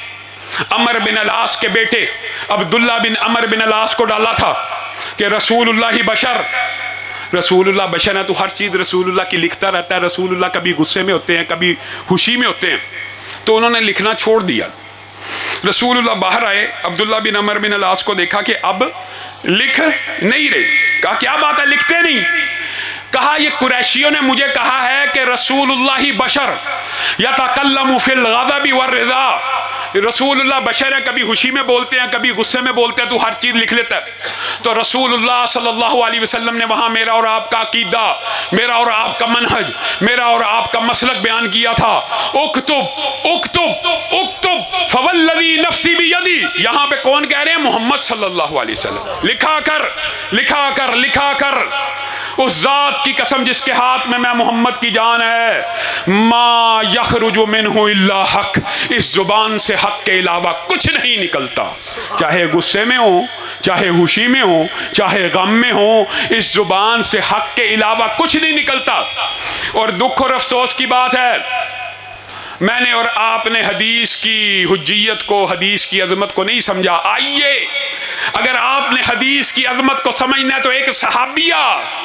عمر بن العاص کے بیٹے عبداللہ بن عمر بن العاص کو ڈالا تھا کہ رسول اللہ ہی بشر، رسول اللہ بشر ہے تو ہر چیز رسول اللہ کی لکھتا رہتا ہے، رسول اللہ کبھی غصے میں ہوتے ہیں کبھی خوشی میں ہوتے ہیں، تو انہوں نے لکھنا چھوڑ دیا۔ رسول اللہ باہر آئے، عبداللہ بن عمر بن العاص کو دیکھا کہ اب لکھ نہیں رہے، کہا کیا بات ہے لکھتے نہیں؟ کہا یہ قریشیوں نے مجھے کہا ہے کہ رسول اللہ ہی بشر یتکلم فی الغضب والرضا، رسول اللہ بشر ہے، کبھی خوشی میں بولتے ہیں کبھی غصے میں بولتے ہیں، تو ہر چیز لکھ لیتا ہے۔ تو رسول اللہ صلی اللہ علیہ وسلم نے وہاں میرا اور آپ کا عقیدہ، میرا اور آپ کا منہج، میرا اور آپ کا مسلک بیان کیا تھا، اکتب اکتب اکتب فوالذی نفسی بیدی، یہاں پہ کون کہہ رہے ہیں؟ محمد صلی اللہ علیہ وسلم، لکھا کر لکھا کر لکھا کر اس ذات کی قسم جس کے ہاتھ میں میں محمد کی جان ہے، ما یخرج منہ الا حق، اس زبان سے حق کے علاوہ کچھ نہیں نکلتا، چاہے غصے میں ہو، چاہے خوشی میں ہو، چاہے غم میں ہو، اس زبان سے حق کے علاوہ کچھ نہیں نکلتا۔ اور دکھ اور افسوس کی بات ہے، میں نے اور آپ نے حدیث کی حجیت کو، حدیث کی عظمت کو نہیں سمجھا۔ آئیے اگر آپ نے حدیث کی عظمت کو سمجھنا ہے تو ایک صحابیہ،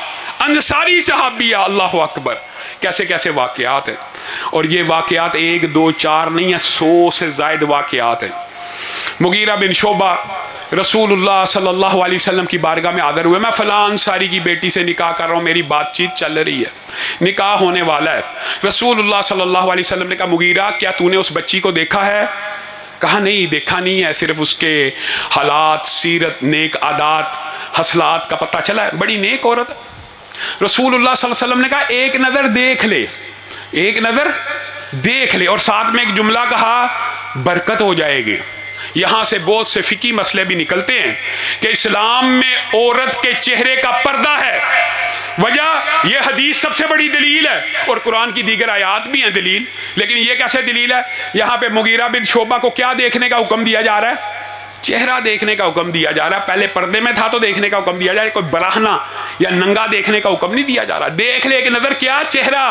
انصاری صحابیہ، اللہ اکبر، کیسے کیسے واقعات ہیں، اور یہ واقعات ایک دو چار نہیں ہیں، سو سے زائد واقعات ہیں۔ مغیرہ بن شعبہ رسول اللہ صلی اللہ علیہ وسلم کی بارگاہ میں حاضر ہوئے، میں فلاں انصاری کی بیٹی سے نکاح کر رہا ہوں، میری بات چیت چل رہی ہے، نکاح ہونے والا ہے۔ رسول اللہ صلی اللہ علیہ وسلم نے کہا مغیرہ کیا تو نے اس بچی کو دیکھا ہے؟ کہا نہیں دیکھا نہیں ہے، صرف اس کے حالات، سیرت، نیک عادات، حصلات کا پتہ چلا ہے، بڑی نیک عورت۔ رسول اللہ صلی اللہ علیہ وسلم نے کہا ایک نظر دیکھ لے، ایک نظر دیکھ لے، اور ساتھ میں ایک جملہ کہا برکت ہو جائے گی۔ یہاں سے بہت سے فقہی مسئلے بھی نکلتے ہیں کہ اسلام میں عورت کے چہرے کا پردہ ہے، وجہ یہ حدیث سب سے بڑی دلیل ہے، اور قرآن کی دیگر آیات بھی ہیں دلیل، لیکن یہ کیسے دلیل ہے؟ یہاں پہ مغیرہ بن شعبہ کو کیا دیکھنے کا حکم دیا جا رہا ہے؟ چہرہ دیکھنے کا حکم دیا جا رہا ہے۔ پہلے پردے میں تھا تو دیکھنے کا حکم دیا جا رہا ہے، کوئی براہنا یا ننگا دیکھنے کا حکم نہیں دیا جا رہا، دیکھ لے ایک نظر، کیا چہرہ۔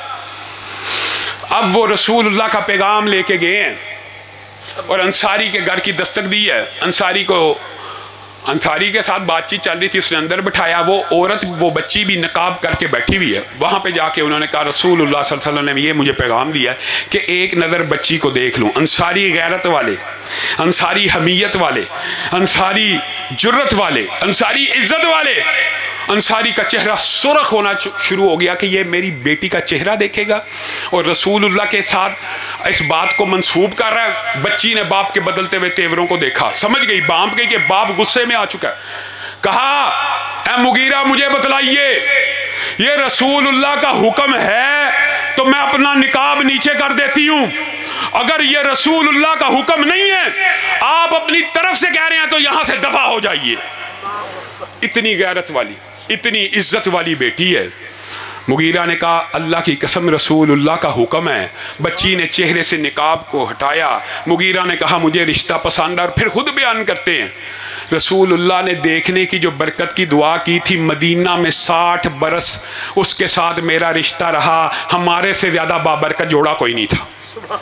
اب وہ رسول اللہ کا پیغام لے کے گئے ہیں اور انصاری کے گھر کی دستک دی ہے، انصاری کو انصاری کے ساتھ بات چیت چل رہی تھی، اس نے اندر بٹھایا، وہ عورت وہ بچی بھی نقاب کر کے بیٹھی ہوئی ہے، وہاں پہ جا کے انہوں نے کہا رسول اللہ صلی اللہ علیہ وسلم نے یہ مجھے پیغام دیا ہے کہ ایک نظر بچی کو دیکھ لوں۔ انصاری غیرت والے، انصاری حمیت والے، انصاری جرت والے، انصاری عزت والے، انصاری کا چہرہ سرخ ہونا شروع ہو گیا کہ یہ میری بیٹی کا چہرہ دیکھے گا، اور رسول اللہ کے ساتھ اس بات کو منسوب کر رہا ہے۔ بچی نے باپ کے بدلتے ہوئے تیوروں کو دیکھا، سمجھ گئی، بانپ گئی کہ باپ غصے میں آ چکا ہے۔ کہا اے مغیرہ مجھے بتلائیے یہ رسول اللہ کا حکم ہے تو میں اپنا نقاب نیچے کر دیتی ہوں، اگر یہ رسول اللہ کا حکم نہیں ہے آپ اپنی طرف سے کہہ رہے ہیں تو یہاں سے دفع ہو جائیے۔ اتنی غیرت والی، اتنی عزت والی بیٹی ہے۔ مغیرہ نے کہا اللہ کی قسم رسول اللہ کا حکم ہے۔ بچی نے چہرے سے نقاب کو ہٹایا۔ مغیرہ نے کہا مجھے رشتہ پسند ہے، اور پھر خود بیان کرتے ہیں رسول اللہ نے دیکھنے کی جو برکت کی دعا کی تھی، مدینہ میں ساٹھ برس اس کے ساتھ میرا رشتہ رہا، ہمارے سے زیادہ بابرکت جوڑا کوئی نہیں تھا۔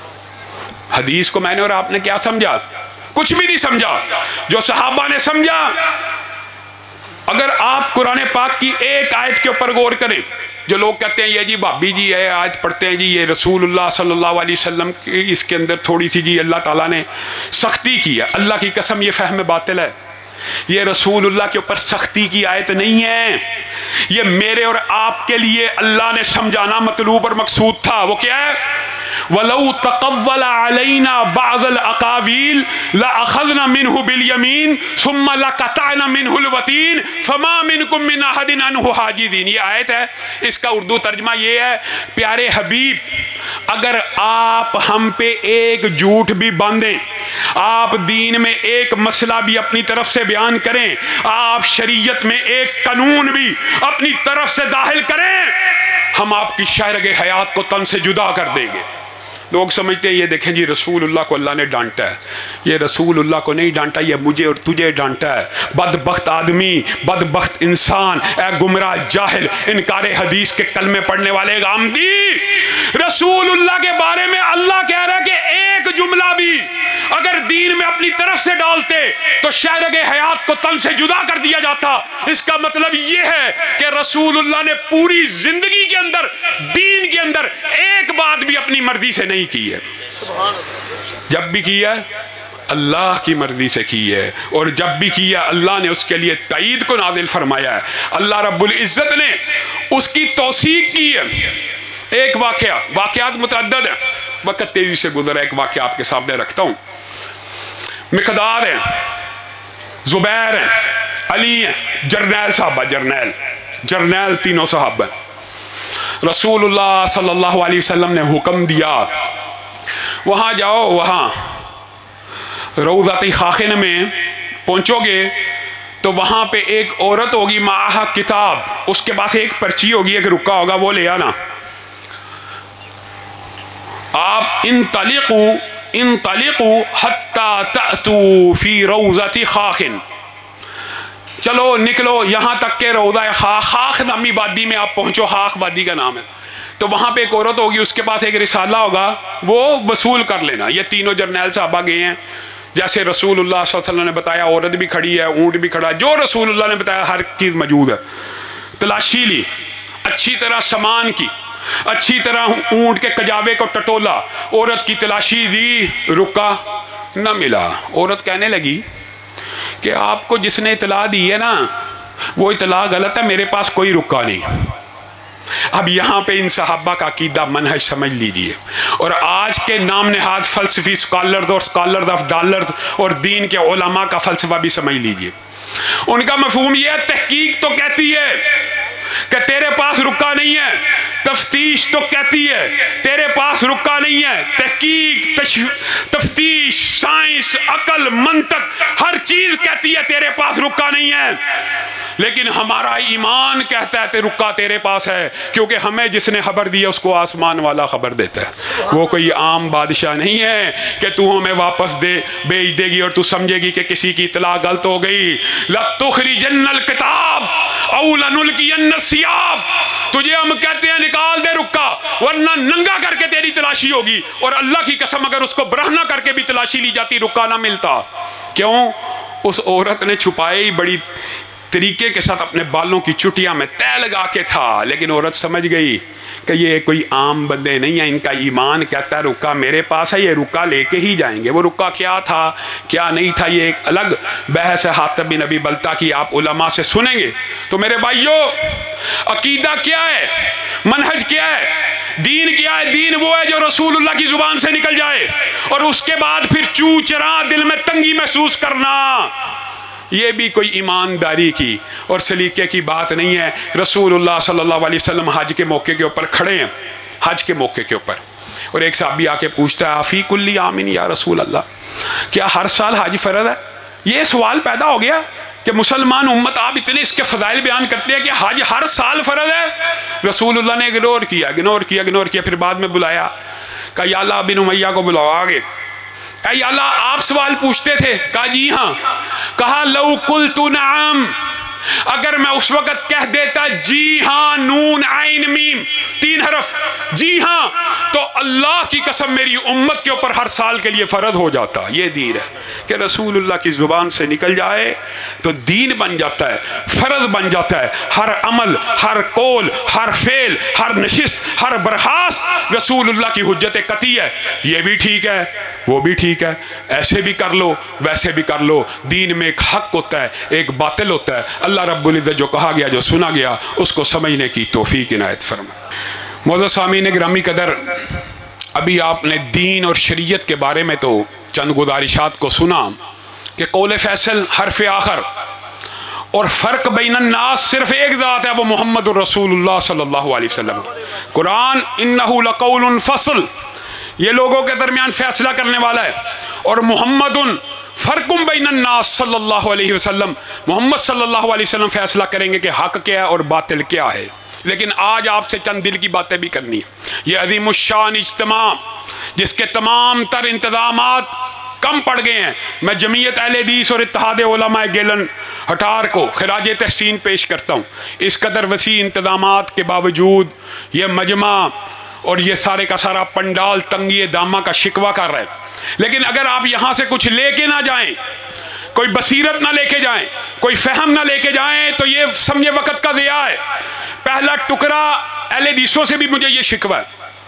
حدیث کو میں نے اور آپ نے کیا سمجھا؟ کچھ بھی نہیں سمجھا جو صحابہ نے سمجھا۔ اگر آپ قرآن پاک کی ایک آیت کے اوپر غور کریں، جو لوگ کہتے ہیں یہ جی بھابی جی ہے آیت پڑھتے ہیں جی یہ رسول اللہ صلی اللہ علیہ وسلم کی اس کے اندر تھوڑی سی جی اللہ تعالیٰ نے سختی کی ہے، اللہ کی قسم یہ فہم باطل ہے۔ یہ رسول اللہ کے اوپر سختی کی آیت نہیں ہے، یہ میرے اور آپ کے لیے اللہ نے سمجھانا مطلوب اور مقصود تھا۔ وہ کیا ہے؟ وَلَوْ تَقَوَّلَ عَلَيْنَا بَعْضَ الْأَقَاوِيلِ لَأَخَذْنَا مِنْهُ بِالْيَمِينِ ثُمَّ لَقَطَعْنَا مِنْهُ الْوَتِينَ فَمَا مِنْكُمْ مِنْ أَحَدٍ عَنْهُ حَاجِزِينَ۔ یہ آیت ہے، اس کا اردو ترجمہ یہ ہے پیارے حبیب اگر آپ ہم پہ ایک جھوٹ بھی باندھیں، آپ دین میں ایک مسئلہ بھی اپنی طرف سے بیان کریں، آپ شریعت میں ایک قانون بھی اپنی طرف سے داخل کریں، ہم آپ کی شہرگ حیات کو تن سے جدا کر دیں گے۔ لوگ سمجھتے ہیں یہ دیکھیں جی رسول اللہ کو اللہ نے ڈانٹا ہے، یہ رسول اللہ کو نہیں ڈانٹا، یہ مجھے اور تجھے ڈانٹا ہے۔ بدبخت آدمی، بدبخت انسان، اے گمراہ جاہل، انکار حدیث کے کلمے پڑھنے والے غامدی، رسول اللہ کے بارے میں اللہ کہہ رہا ہے کہ ایک جملہ بھی اگر دین میں اپنی طرف سے ڈالتے تو شہرگ حیات کو تن سے جدا کر دیا جاتا۔ اس کا مطلب یہ ہے کہ رسول اللہ نے پوری زندگی کے اندر دین کے اندر ایک بات بھی اپنی مرضی سے نہیں کی ہے، جب بھی کیا ہے اللہ کی مرضی سے کی ہے، اور جب بھی کیا اللہ نے اس کے لیے تائید کو نازل فرمایا ہے۔ اللہ رب العزت نے اس کی توثیق کی ہے۔ ایک واقعہ، واقعات متعدد ہیں، وقت تیزی سے گزرا، ایک واقعہ آپ کے سامنے رکھتا ہوں۔ مقدار ہیں، زبیر ہیں، علی ہیں، جرنیل صحابہ، جرنیل جرنیل تینوں صحابہ۔ رسول اللہ صلی اللہ علیہ وسلم نے حکم دیا وہاں جاؤ، وہاں روضۃ خاخن میں پہنچو گے تو وہاں پہ ایک عورت ہوگی معاہا کتاب، اس کے پاس ایک پرچی ہوگی، ایک رکا ہوگا، وہ لے آنا۔ آپ انطلقوا انطلقوا حتی تأتوا فی روضۃ خاخن، چلو نکلو یہاں تک کہ روضہ خاخ خاخ نامی وادی میں آپ پہنچو، خاخ وادی کا نام ہے، تو وہاں پہ ایک عورت ہوگی، اس کے پاس ایک رسالہ ہوگا، وہ وصول کر لینا۔ یہ تینوں جرنیل صحابہ گئے ہیں، جیسے رسول اللہ صلی اللہ علیہ وسلم نے بتایا، عورت بھی کھڑی ہے، اونٹ بھی کھڑا ہے، جو رسول اللہ نے بتایا ہر چیز موجود ہے۔ تلاشی لی، اچھی طرح سامان کی، اچھی طرح اونٹ کے کجاوے کو ٹٹولا، عورت کی تلاشی دی، رکا، نہ ملا۔ عورت کہنے لگی کہ آپ کو جس نے اطلاع دی ہے نا وہ اطلاع غلط ہے، میرے پاس کوئی رکا نہیں۔ اب یہاں پہ ان صحابہ کا عقیدہ منہج سمجھ لیجئے، اور آج کے نام نہاد فلسفی سکالرز اور سکالرز آف ڈالرز اور دین کے علماء کا فلسفہ بھی سمجھ لیجئے۔ ان کا مفہوم یہ ہے، تحقیق تو کہتی ہے کہ تیرے پاس رکا نہیں ہے، تفتیش تو کہتی ہے تیرے پاس رکا نہیں ہے، تحقیق، تفتیش، سائنس، عقل، منطق، ہر چیز کہتی ہے تیرے پاس رکا نہیں ہے، لیکن ہمارا ایمان کہتا ہے کہ رکا تیرے پاس ہے، کیونکہ ہمیں جس نے خبر دی ہے اس کو آسمان والا خبر دیتا ہے۔ وہ کوئی عام بادشاہ نہیں ہے کہ تو ہمیں واپس دے بیچ دے گی اور تو سمجھے گی کہ کسی کی اطلاع غلط ہو گئی۔ لَتُخْرِجَنَّ الْكِتَابَ اَوْ لَنُلْقِيَنَّ الثِّيَابَ، تجھے ہم کہتے ہیں نکال دے رکا ورنہ ننگا کر کے تیری تلاشی ہوگی، اور اللہ کی قسم اگر اس کو برہنہ کر کے بھی تلاشی لی جاتی رکا نہ ملتا۔ کیوں؟ اس عورت نے چھپائے ہی بڑی طریقے کے ساتھ اپنے بالوں کی چٹیاں میں تہ لگا کے تھا، لیکن عورت سمجھ گئی کہ یہ کوئی عام بندے نہیں ہیں، ان کا ایمان کہتا ہے رکا میرے پاس ہے، یہ رکا لے کے ہی جائیں گے۔ وہ رکا کیا تھا کیا نہیں تھا یہ ایک الگ بحث ہے حاتب بن ابی بلتہ کی، آپ علماء سے سنیں گے۔ تو میرے بھائیو، عقیدہ کیا ہے، منہج کیا ہے، دین کیا ہے؟ دین وہ ہے جو رسول اللہ کی زبان سے نکل جائے اور اس کے بعد پھر چو چراں دل میں تنگی محسوس کرنا، یہ بھی کوئی ایمانداری کی اور سلیقے کی بات نہیں ہے۔ رسول اللہ صلی اللہ علیہ وسلم حج کے موقع کے اوپر کھڑے ہیں، حج کے موقع کے اوپر، اور ایک صحابی آ کے پوچھتا ہے آفی کلی آمین یا رسول اللہ، کیا ہر سال حج فرض ہے؟ یہ سوال پیدا ہو گیا کہ مسلمان امت آپ اتنے اس کے فضائل بیان کرتے ہیں کہ حج ہر سال فرض ہے۔ رسول اللہ نے اگنور کیا اگنور کیا اگنور کیا پھر بعد میں بلایا، کہا یا اللہ بن امیہ کو بلاؤ آگے، کہا یا اللہ آپ سوال پوچھتے تھے؟ کہا جی ہاں۔ کہا لو قلت نعم، اگر میں اس وقت کہہ دیتا جی ہاں، نون عین میم تین حرف، جی ہاں، تو اللہ کی قسم میری امت کے اوپر ہر سال کے لیے فرض ہو جاتا۔ یہ دین ہے کہ رسول اللہ کی زبان سے نکل جائے تو دین بن جاتا ہے، فرض بن جاتا ہے، ہر عمل، ہر قول، ہر فعل، ہر نشست، ہر برخاست رسول اللہ کی حجت قطعی ہے۔ یہ بھی ٹھیک ہے، وہ بھی ٹھیک ہے، ایسے بھی کر لو ویسے بھی کر لو، دین میں ایک حق ہوتا ہے ایک باطل ہوتا ہے۔ اللہ رب العزت جو کہا گیا جو سنا گیا اس کو سمجھنے کی توفیق عنایت فرمائے۔ معزز سامعین گرامی قدر، ابھی آپ نے دین اور شریعت کے بارے میں تو چند گزارشات کو سنا کہ قول فیصل حرف آخر اور فرق بین الناس صرف ایک ذات ہے، وہ محمد الرسول اللہ صلی اللہ علیہ وسلم۔ قرآن انہ لقول فصل، یہ لوگوں کے درمیان فیصلہ کرنے والا ہے، اور محمد فرق بین الناس صلی اللہ علیہ وسلم، محمد صلی اللہ علیہ وسلم فیصلہ کریں گے کہ حق کیا ہے اور باطل کیا ہے۔ لیکن آج آپ سے چند دل کی باتیں بھی کرنی ہیں۔ یہ عظیم الشان اجتماع جس کے تمام تر انتظامات کم پڑ گئے ہیں، میں جمعیت اہل حدیث اور اتحاد علماء گیلن ہٹار کو خراج تحسین پیش کرتا ہوں۔ اس قدر وسیع انتظامات کے باوجود یہ مجمع اور یہ سارے کا سارا پنڈال تنگی دامہ کا شکوہ کر رہے ہیں۔ لیکن اگر آپ یہاں سے کچھ لے کے نہ جائیں، کوئی بصیرت نہ لے کے جائیں، کوئی فہم نہ لے کے جائیں، تو یہ سمجھے وقت کا ضیاع ہے۔ پہلا ٹکڑا اہل حدیثوں سے بھی مجھے یہ شکوہ ہے۔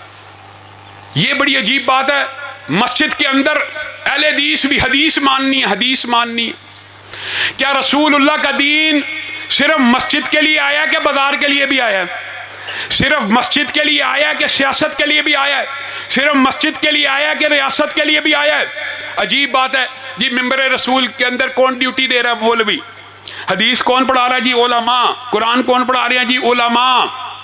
یہ بڑی عجیب بات ہے، مسجد کے اندر اہل حدیث بھی حدیث ماننی ہے، حدیث ماننی ہے۔ کیا رسول اللہ کا دین صرف مسجد کے لیے آیا کہ بازار کے لیے بھی آیا ہے؟ صرف مسجد کے لیے آیا کہ سیاست کے لیے بھی آیا ہے؟ صرف مسجد کے لیے آیا کہ ریاست کے لیے بھی آیا ہے؟ عجیب بات ہے جی، ممبر رسول کے اندر کون ڈیوٹی دے رہا ہے؟ مولوی۔ حدیث کون پڑھا رہا ہے؟ جی علماء۔ قرآن کون پڑھا رہے ہیں؟ جی علماء۔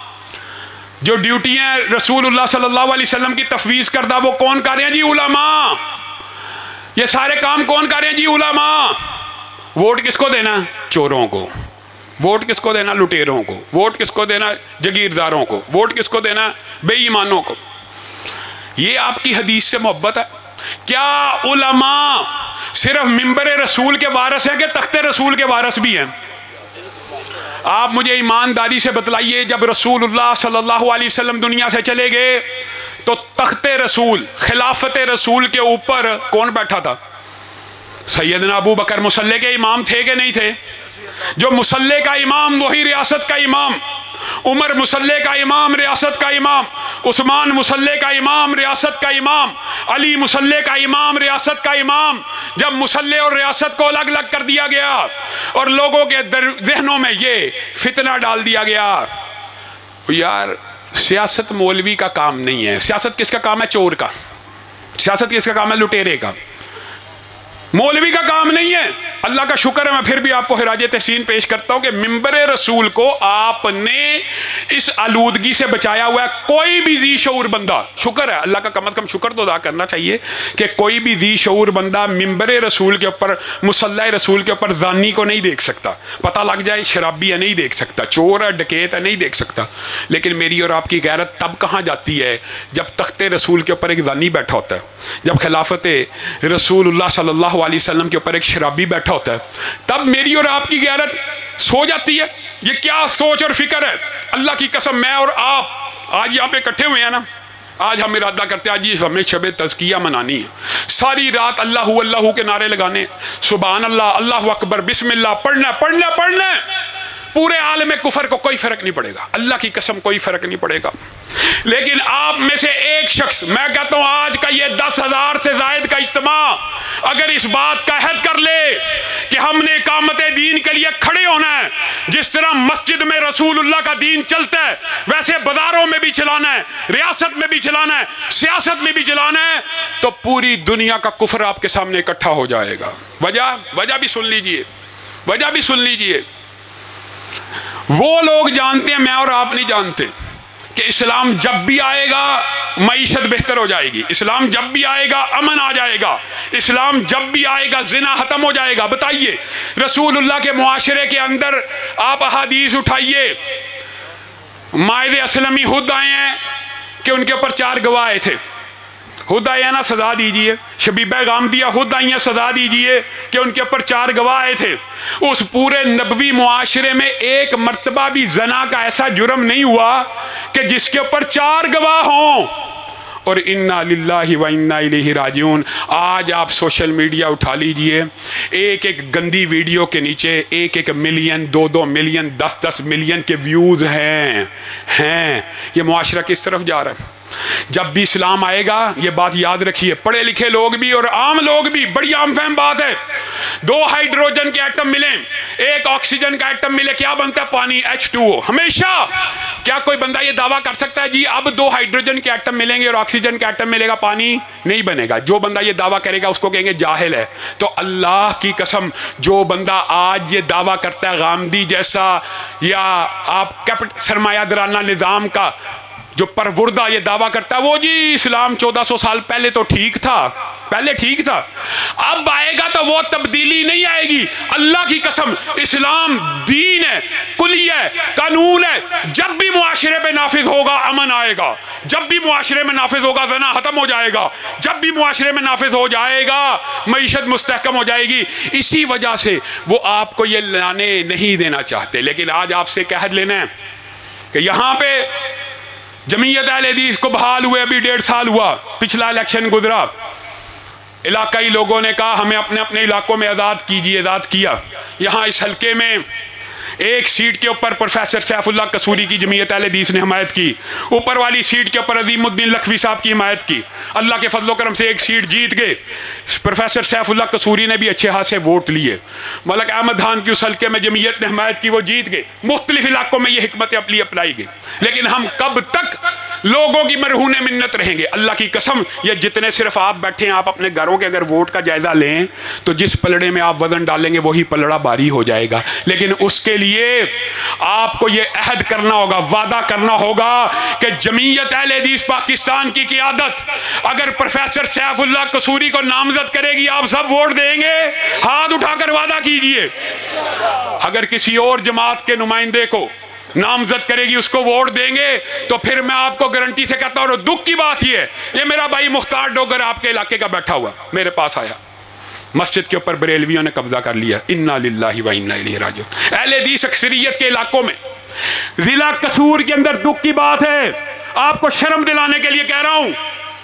جو ڈیوٹیاں رسول اللہ صلی اللہ علیہ وسلم کی تفویض کردہ وہ کون کر رہے ہیں؟ جی علماء۔ یہ سارے کام کون کر رہے ہیں؟ جی علماء۔ ووٹ کس کو دینا؟ چوروں کو۔ ووٹ کس کو دینا؟ لٹیروں کو۔ ووٹ کس کو دینا؟ جگیرداروں کو۔ ووٹ کس کو دینا؟ بے ایمانوں کو۔ یہ آپ کی حدیث سے محبت ہے؟ کیا علماء صرف ممبر رسول کے وارث ہیں کہ تخت رسول کے وارث بھی ہیں؟ آپ مجھے ایمانداری سے بتلائیے، جب رسول اللہ صلی اللہ علیہ وسلم دنیا سے چلے گئے تو تخت رسول، خلافت رسول کے اوپر کون بیٹھا تھا؟ سیدنا ابو بکر مصلی کے امام تھے کہ نہیں تھے؟ جو مصلی کا امام وہی ریاست کا امام، عمر مصلی کا امام ریاست کا امام، عثمان مصلی کا امام ریاست کا امام، علی مصلی کا امام ریاست کا امام۔ جب مصلی اور ریاست کو الگ الگ کر دیا گیا اور لوگوں کے ذہنوں میں یہ فتنہ ڈال دیا گیا، یار سیاست مولوی کا کام نہیں ہے، سیاست کس کا کام ہے؟ چور کا۔ سیاست کس کا کام ہے؟ لٹیرے کا۔ مولوی کا کام نہیں ہے۔ اللہ کا شکر ہے، میں پھر بھی آپ کو خراج تحسین پیش کرتا ہوں کہ ممبر رسول کو آپ نے اس آلودگی سے بچایا ہوا ہے۔ کوئی بھی ذی شعور بندہ، شکر ہے اللہ کا، کم از کم شکر تو ادا کرنا چاہیے کہ کوئی بھی ذی شعور بندہ ممبر رسول کے اوپر، مصلی رسول کے اوپر زانی کو نہیں دیکھ سکتا۔ پتہ لگ جائے شرابی ہے نہیں دیکھ سکتا، چور ہے ڈکیت ہے نہیں دیکھ سکتا۔ لیکن میری اور آپ کی غیرت تب کہاں جاتی ہے جب تخت رسول کے اوپر ایک زانی بیٹھا ہوتا ہے، جب خلافت رسول اللہ صلی اللہ علیہ وسلم کے اوپر ایک شرابی بیٹھا ہوتا ہے، تب میری اور آپ کی غیرت سو جاتی ہے۔ یہ کیا سوچ اور فکر ہے؟ اللہ کی قسم، میں اور آپ آج یہاں پہ اکٹھے ہوئے ہیں نا، آج ہم ارادہ کرتے ہیں آج یہ ہمیں شب تزکیہ منانی ہے، ساری رات اللہ اللہ کے نعرے لگانے، سبحان اللہ، اللہ اکبر، بسم اللہ پڑھنا پڑھنا پڑھنا، پورے عالم کفر کو کوئی فرق نہیں پڑے گا، اللہ کی قسم کوئی فرق نہیں پڑے گا۔ لیکن آپ میں سے ایک شخص، میں کہتا ہوں آج کا یہ دس ہزار سے زائد کا اجتماع اگر اس بات کا عہد کر لے کہ ہم نے اقامت دین کے لیے کھڑے ہونا ہے، جس طرح مسجد میں رسول اللہ کا دین چلتا ہے ویسے بازاروں میں بھی چلانا ہے، ریاست میں بھی چلانا ہے، سیاست میں بھی چلانا ہے، تو پوری دنیا کا کفر آپ کے سامنے اکٹھا ہو جائے گا۔ وجہ وجہ بھی سن لیجئے، وجہ بھی سن لیجئے۔ وہ لوگ جانتے ہیں، میں اور آپ نہیں جانتے، کہ اسلام جب بھی آئے گا معیشت بہتر ہو جائے گی، اسلام جب بھی آئے گا امن آ جائے گا، اسلام جب بھی آئے گا زنا ختم ہو جائے گا۔ بتائیے رسول اللہ کے معاشرے کے اندر آپ احادیث اٹھائیے، مائد اسلمی خود آئے ہیں کہ ان کے اوپر چار گواہ آئے تھے، خود آئے ہیں نا، سزا دیجئے، شبیبہ غامدیہ خود آئی ہیں، سزا دیجئے کہ ان کے اوپر چار گواہ آئے تھے۔ اس پورے نبوی معاشرے میں ایک مرتبہ بھی زنا کا ایسا جرم نہیں ہوا کہ جس کے اوپر چار گواہ ہوں۔ اور انا للہ و انا الیہ راجعون۔ آج آپ سوشل میڈیا اٹھا لیجئے، ایک ایک گندی ویڈیو کے نیچے ایک ایک ملین، دو دو ملین، دس دس ملین کے ویوز ہیں ہیں یہ معاشرہ کس طرف جا رہا ہے؟ جب بھی اسلام آئے گا یہ بات یاد رکھیے، پڑھے لکھے لوگ بھی اور عام لوگ بھی، بڑی عام فہم بات ہے، دو ہائیڈروجن کے ایٹم ملیں، ایک آکسیجن کا ایٹم ملے، کیا بنتا ہے؟ پانی، ایچ ٹو او۔ ہمیشہ کیا کوئی بندہ یہ دعویٰ کر سکتا ہے جی اب دو ہائیڈروجن کے ایٹم ملیں گے اور آکسیجن کا ایٹم ملے گا پانی نہیں بنے گا؟ جو بندہ یہ دعویٰ کرے گا اس کو کہیں گے جاہل ہے۔ تو اللہ کی قسم جو بندہ آج یہ دعویٰ کرتا ہے غامدی جیسا یا آپ کیپٹ سرمایہ درانہ نظام کا جو پروردہ یہ دعویٰ کرتا ہے وہ جی اسلام چودہ سو سال پہلے تو ٹھیک تھا، پہلے ٹھیک تھا، اب آئے گا تو وہ تبدیلی نہیں آئے گی۔ اللہ کی قسم اسلام دین ہے، کلی ہے، قانون ہے، جب بھی معاشرے پہ نافذ ہوگا امن آئے گا، جب بھی معاشرے میں نافذ ہوگا زنا ختم ہو جائے گا، جب بھی معاشرے میں نافذ ہو جائے گا معیشت مستحکم ہو جائے گی۔ اسی وجہ سے وہ آپ کو یہ لانے نہیں دینا چاہتے۔ لیکن آج آپ سے ایک عہد لینا ہے کہ یہاں پہ جمعیت اہل حدیث کو بحال ہوئے ابھی ڈیڑھ سال ہوا، پچھلا الیکشن گزرا، علاقائی لوگوں نے کہا ہمیں اپنے اپنے علاقوں میں آزاد کیجیے، آزاد کیا۔ یہاں اس حلقے میں ایک سیٹ کے اوپر پروفیسر سیف اللہ قصوری کی جمعیت اہل حدیث نے حمایت کی، اوپر والی سیٹ کے اوپر عظیم الدین لکھوی صاحب کی حمایت کی، اللہ کے فضل و کرم سے ایک سیٹ جیت گئے۔ پروفیسر سیف اللہ قصوری نے بھی اچھے خاصے ووٹ لیے، ملک احمد خان کی اس حلقے میں جمعیت نے حمایت کی، وہ جیت گئے۔ مختلف علاقوں میں یہ حکمت عملی اپنائی گئی۔ لیکن ہم کب تک لوگوں کی مرہون منت رہیں گے؟ اللہ کی قسم یہ جتنے صرف آپ بیٹھے ہیں، آپ اپنے گھروں کے اگر ووٹ کا جائزہ لیں تو جس پلڑے میں آپ وزن ڈالیں گے وہی پلڑا باری ہو جائے گا۔ لیکن اس کے لیے آپ کو یہ عہد کرنا ہوگا، وعدہ کرنا ہوگا کہ جمعیت اہل حدیث پاکستان کی قیادت اگر پروفیسر سیف اللہ قصوری کو نامزد کرے گی آپ سب ووٹ دیں گے؟ ہاتھ اٹھا کر وعدہ کیجئے۔ اگر کسی اور جماعت کے نمائندے کو نامزد کرے گی اس کو ووٹ دیں گے تو پھر میں آپ کو گارنٹی سے کہتا ہوں، اور دکھ کی بات یہ ہے، یہ میرا بھائی مختار ڈوگر آپ کے علاقے کا بیٹھا ہوا میرے پاس آیا، مسجد کے اوپر بریلویوں نے قبضہ کر لیا، انا للہ و انا الیہ راجعون۔ اہل حدیث اکثریت کے علاقوں میں ضلع قصور کے اندر دکھ کی بات ہے، آپ کو شرم دلانے کے لیے کہہ رہا ہوں،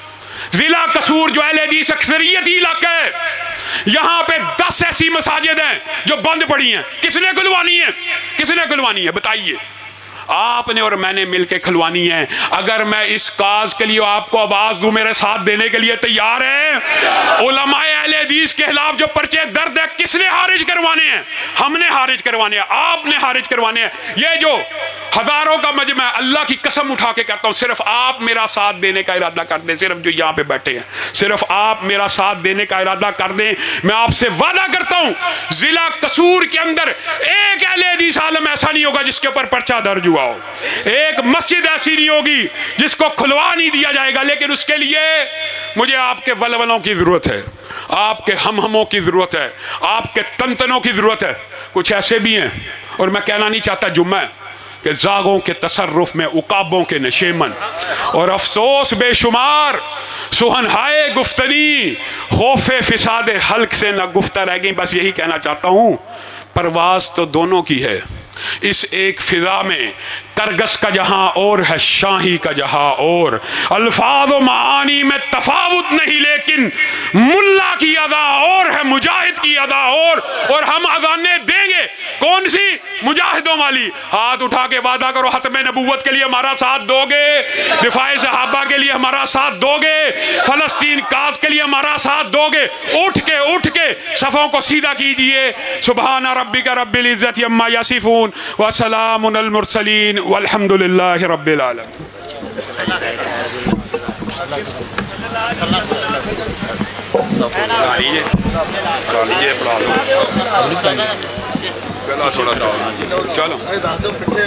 ضلع قصور جو اہل حدیث اکثریتی علاقہ ہے یہاں پہ دس ایسی مساجد ہیں جو بند پڑی ہیں۔ کس نے کھلوانی ہے؟ کس نے کھلوانی ہے؟ بتائیے۔ آپ نے اور میں نے مل کے کھلوانی ہے۔ اگر میں اس کاز کے لیے آپ کو آواز دوں، میرے ساتھ دینے کے لیے تیار ہیں؟ علماء اہل حدیث کے خلاف جو پرچے درد ہے کس نے خارج کروانے ہیں؟ ہم نے خارج کروانے ہیں، آپ نے خارج کروانے ہیں۔ یہ جو ہزاروں کا مجمع ہے، اللہ کی قسم اٹھا کے کہتا ہوں صرف آپ میرا ساتھ دینے کا ارادہ کر دیں، صرف جو یہاں پہ بیٹھے ہیں صرف آپ میرا ساتھ دینے کا ارادہ کر دیں، میں آپ سے وعدہ کرتا ہوں ضلع قصور کے اندر ایک اہل حدیث عالم ایسا نہیں ہوگا جس کے اوپر پرچہ درج ہوا ہو، ایک مسجد ایسی نہیں ہوگی جس کو کھلوا نہیں دیا جائے گا۔ لیکن اس کے لیے مجھے آپ کے ولولوں کی ضرورت ہے، آپ کے ہم ہموں کی ضرورت ہے، آپ کے تنتنوں کی ضرورت ہے۔ کچھ ایسے بھی ہیں، اور میں کہنا نہیں چاہتا جمعہ کہ زاغوں کے تصرف میں عقابوں کے نشیمن، اور افسوس بے شمار سہن ہائے گفتنی، خوف فساد حلق سے نہ گفتہ رہ گئی۔ بس یہی کہنا چاہتا ہوں، پرواز تو دونوں کی ہے، اس ایک فضا میں کرگس کا جہاں اور ہے، شاہی کا جہاں اور، الفاظ و معانی میں تفاوت نہیں لیکن ملا کی ادا اور ہے، مجاہد کی ادا اور اور ہم اذانیں دیں گے کون سی؟ مجاہدوں والی۔ ہاتھ اٹھا کے وعدہ کرو ختم نبوت کے لیے ہمارا ساتھ دو گے، دفاع صحابہ کے لیے ہمارا ساتھ دو گے، فلسطین کاز کے لیے ہمارا ساتھ دو گے۔ اٹھ کے اٹھ کے صفوں کو سیدھا کیجئے۔ سبحان ربک رب العزت عما یصفون وسلام علی المرسلین والحمد للہ رب العالمین۔ چلو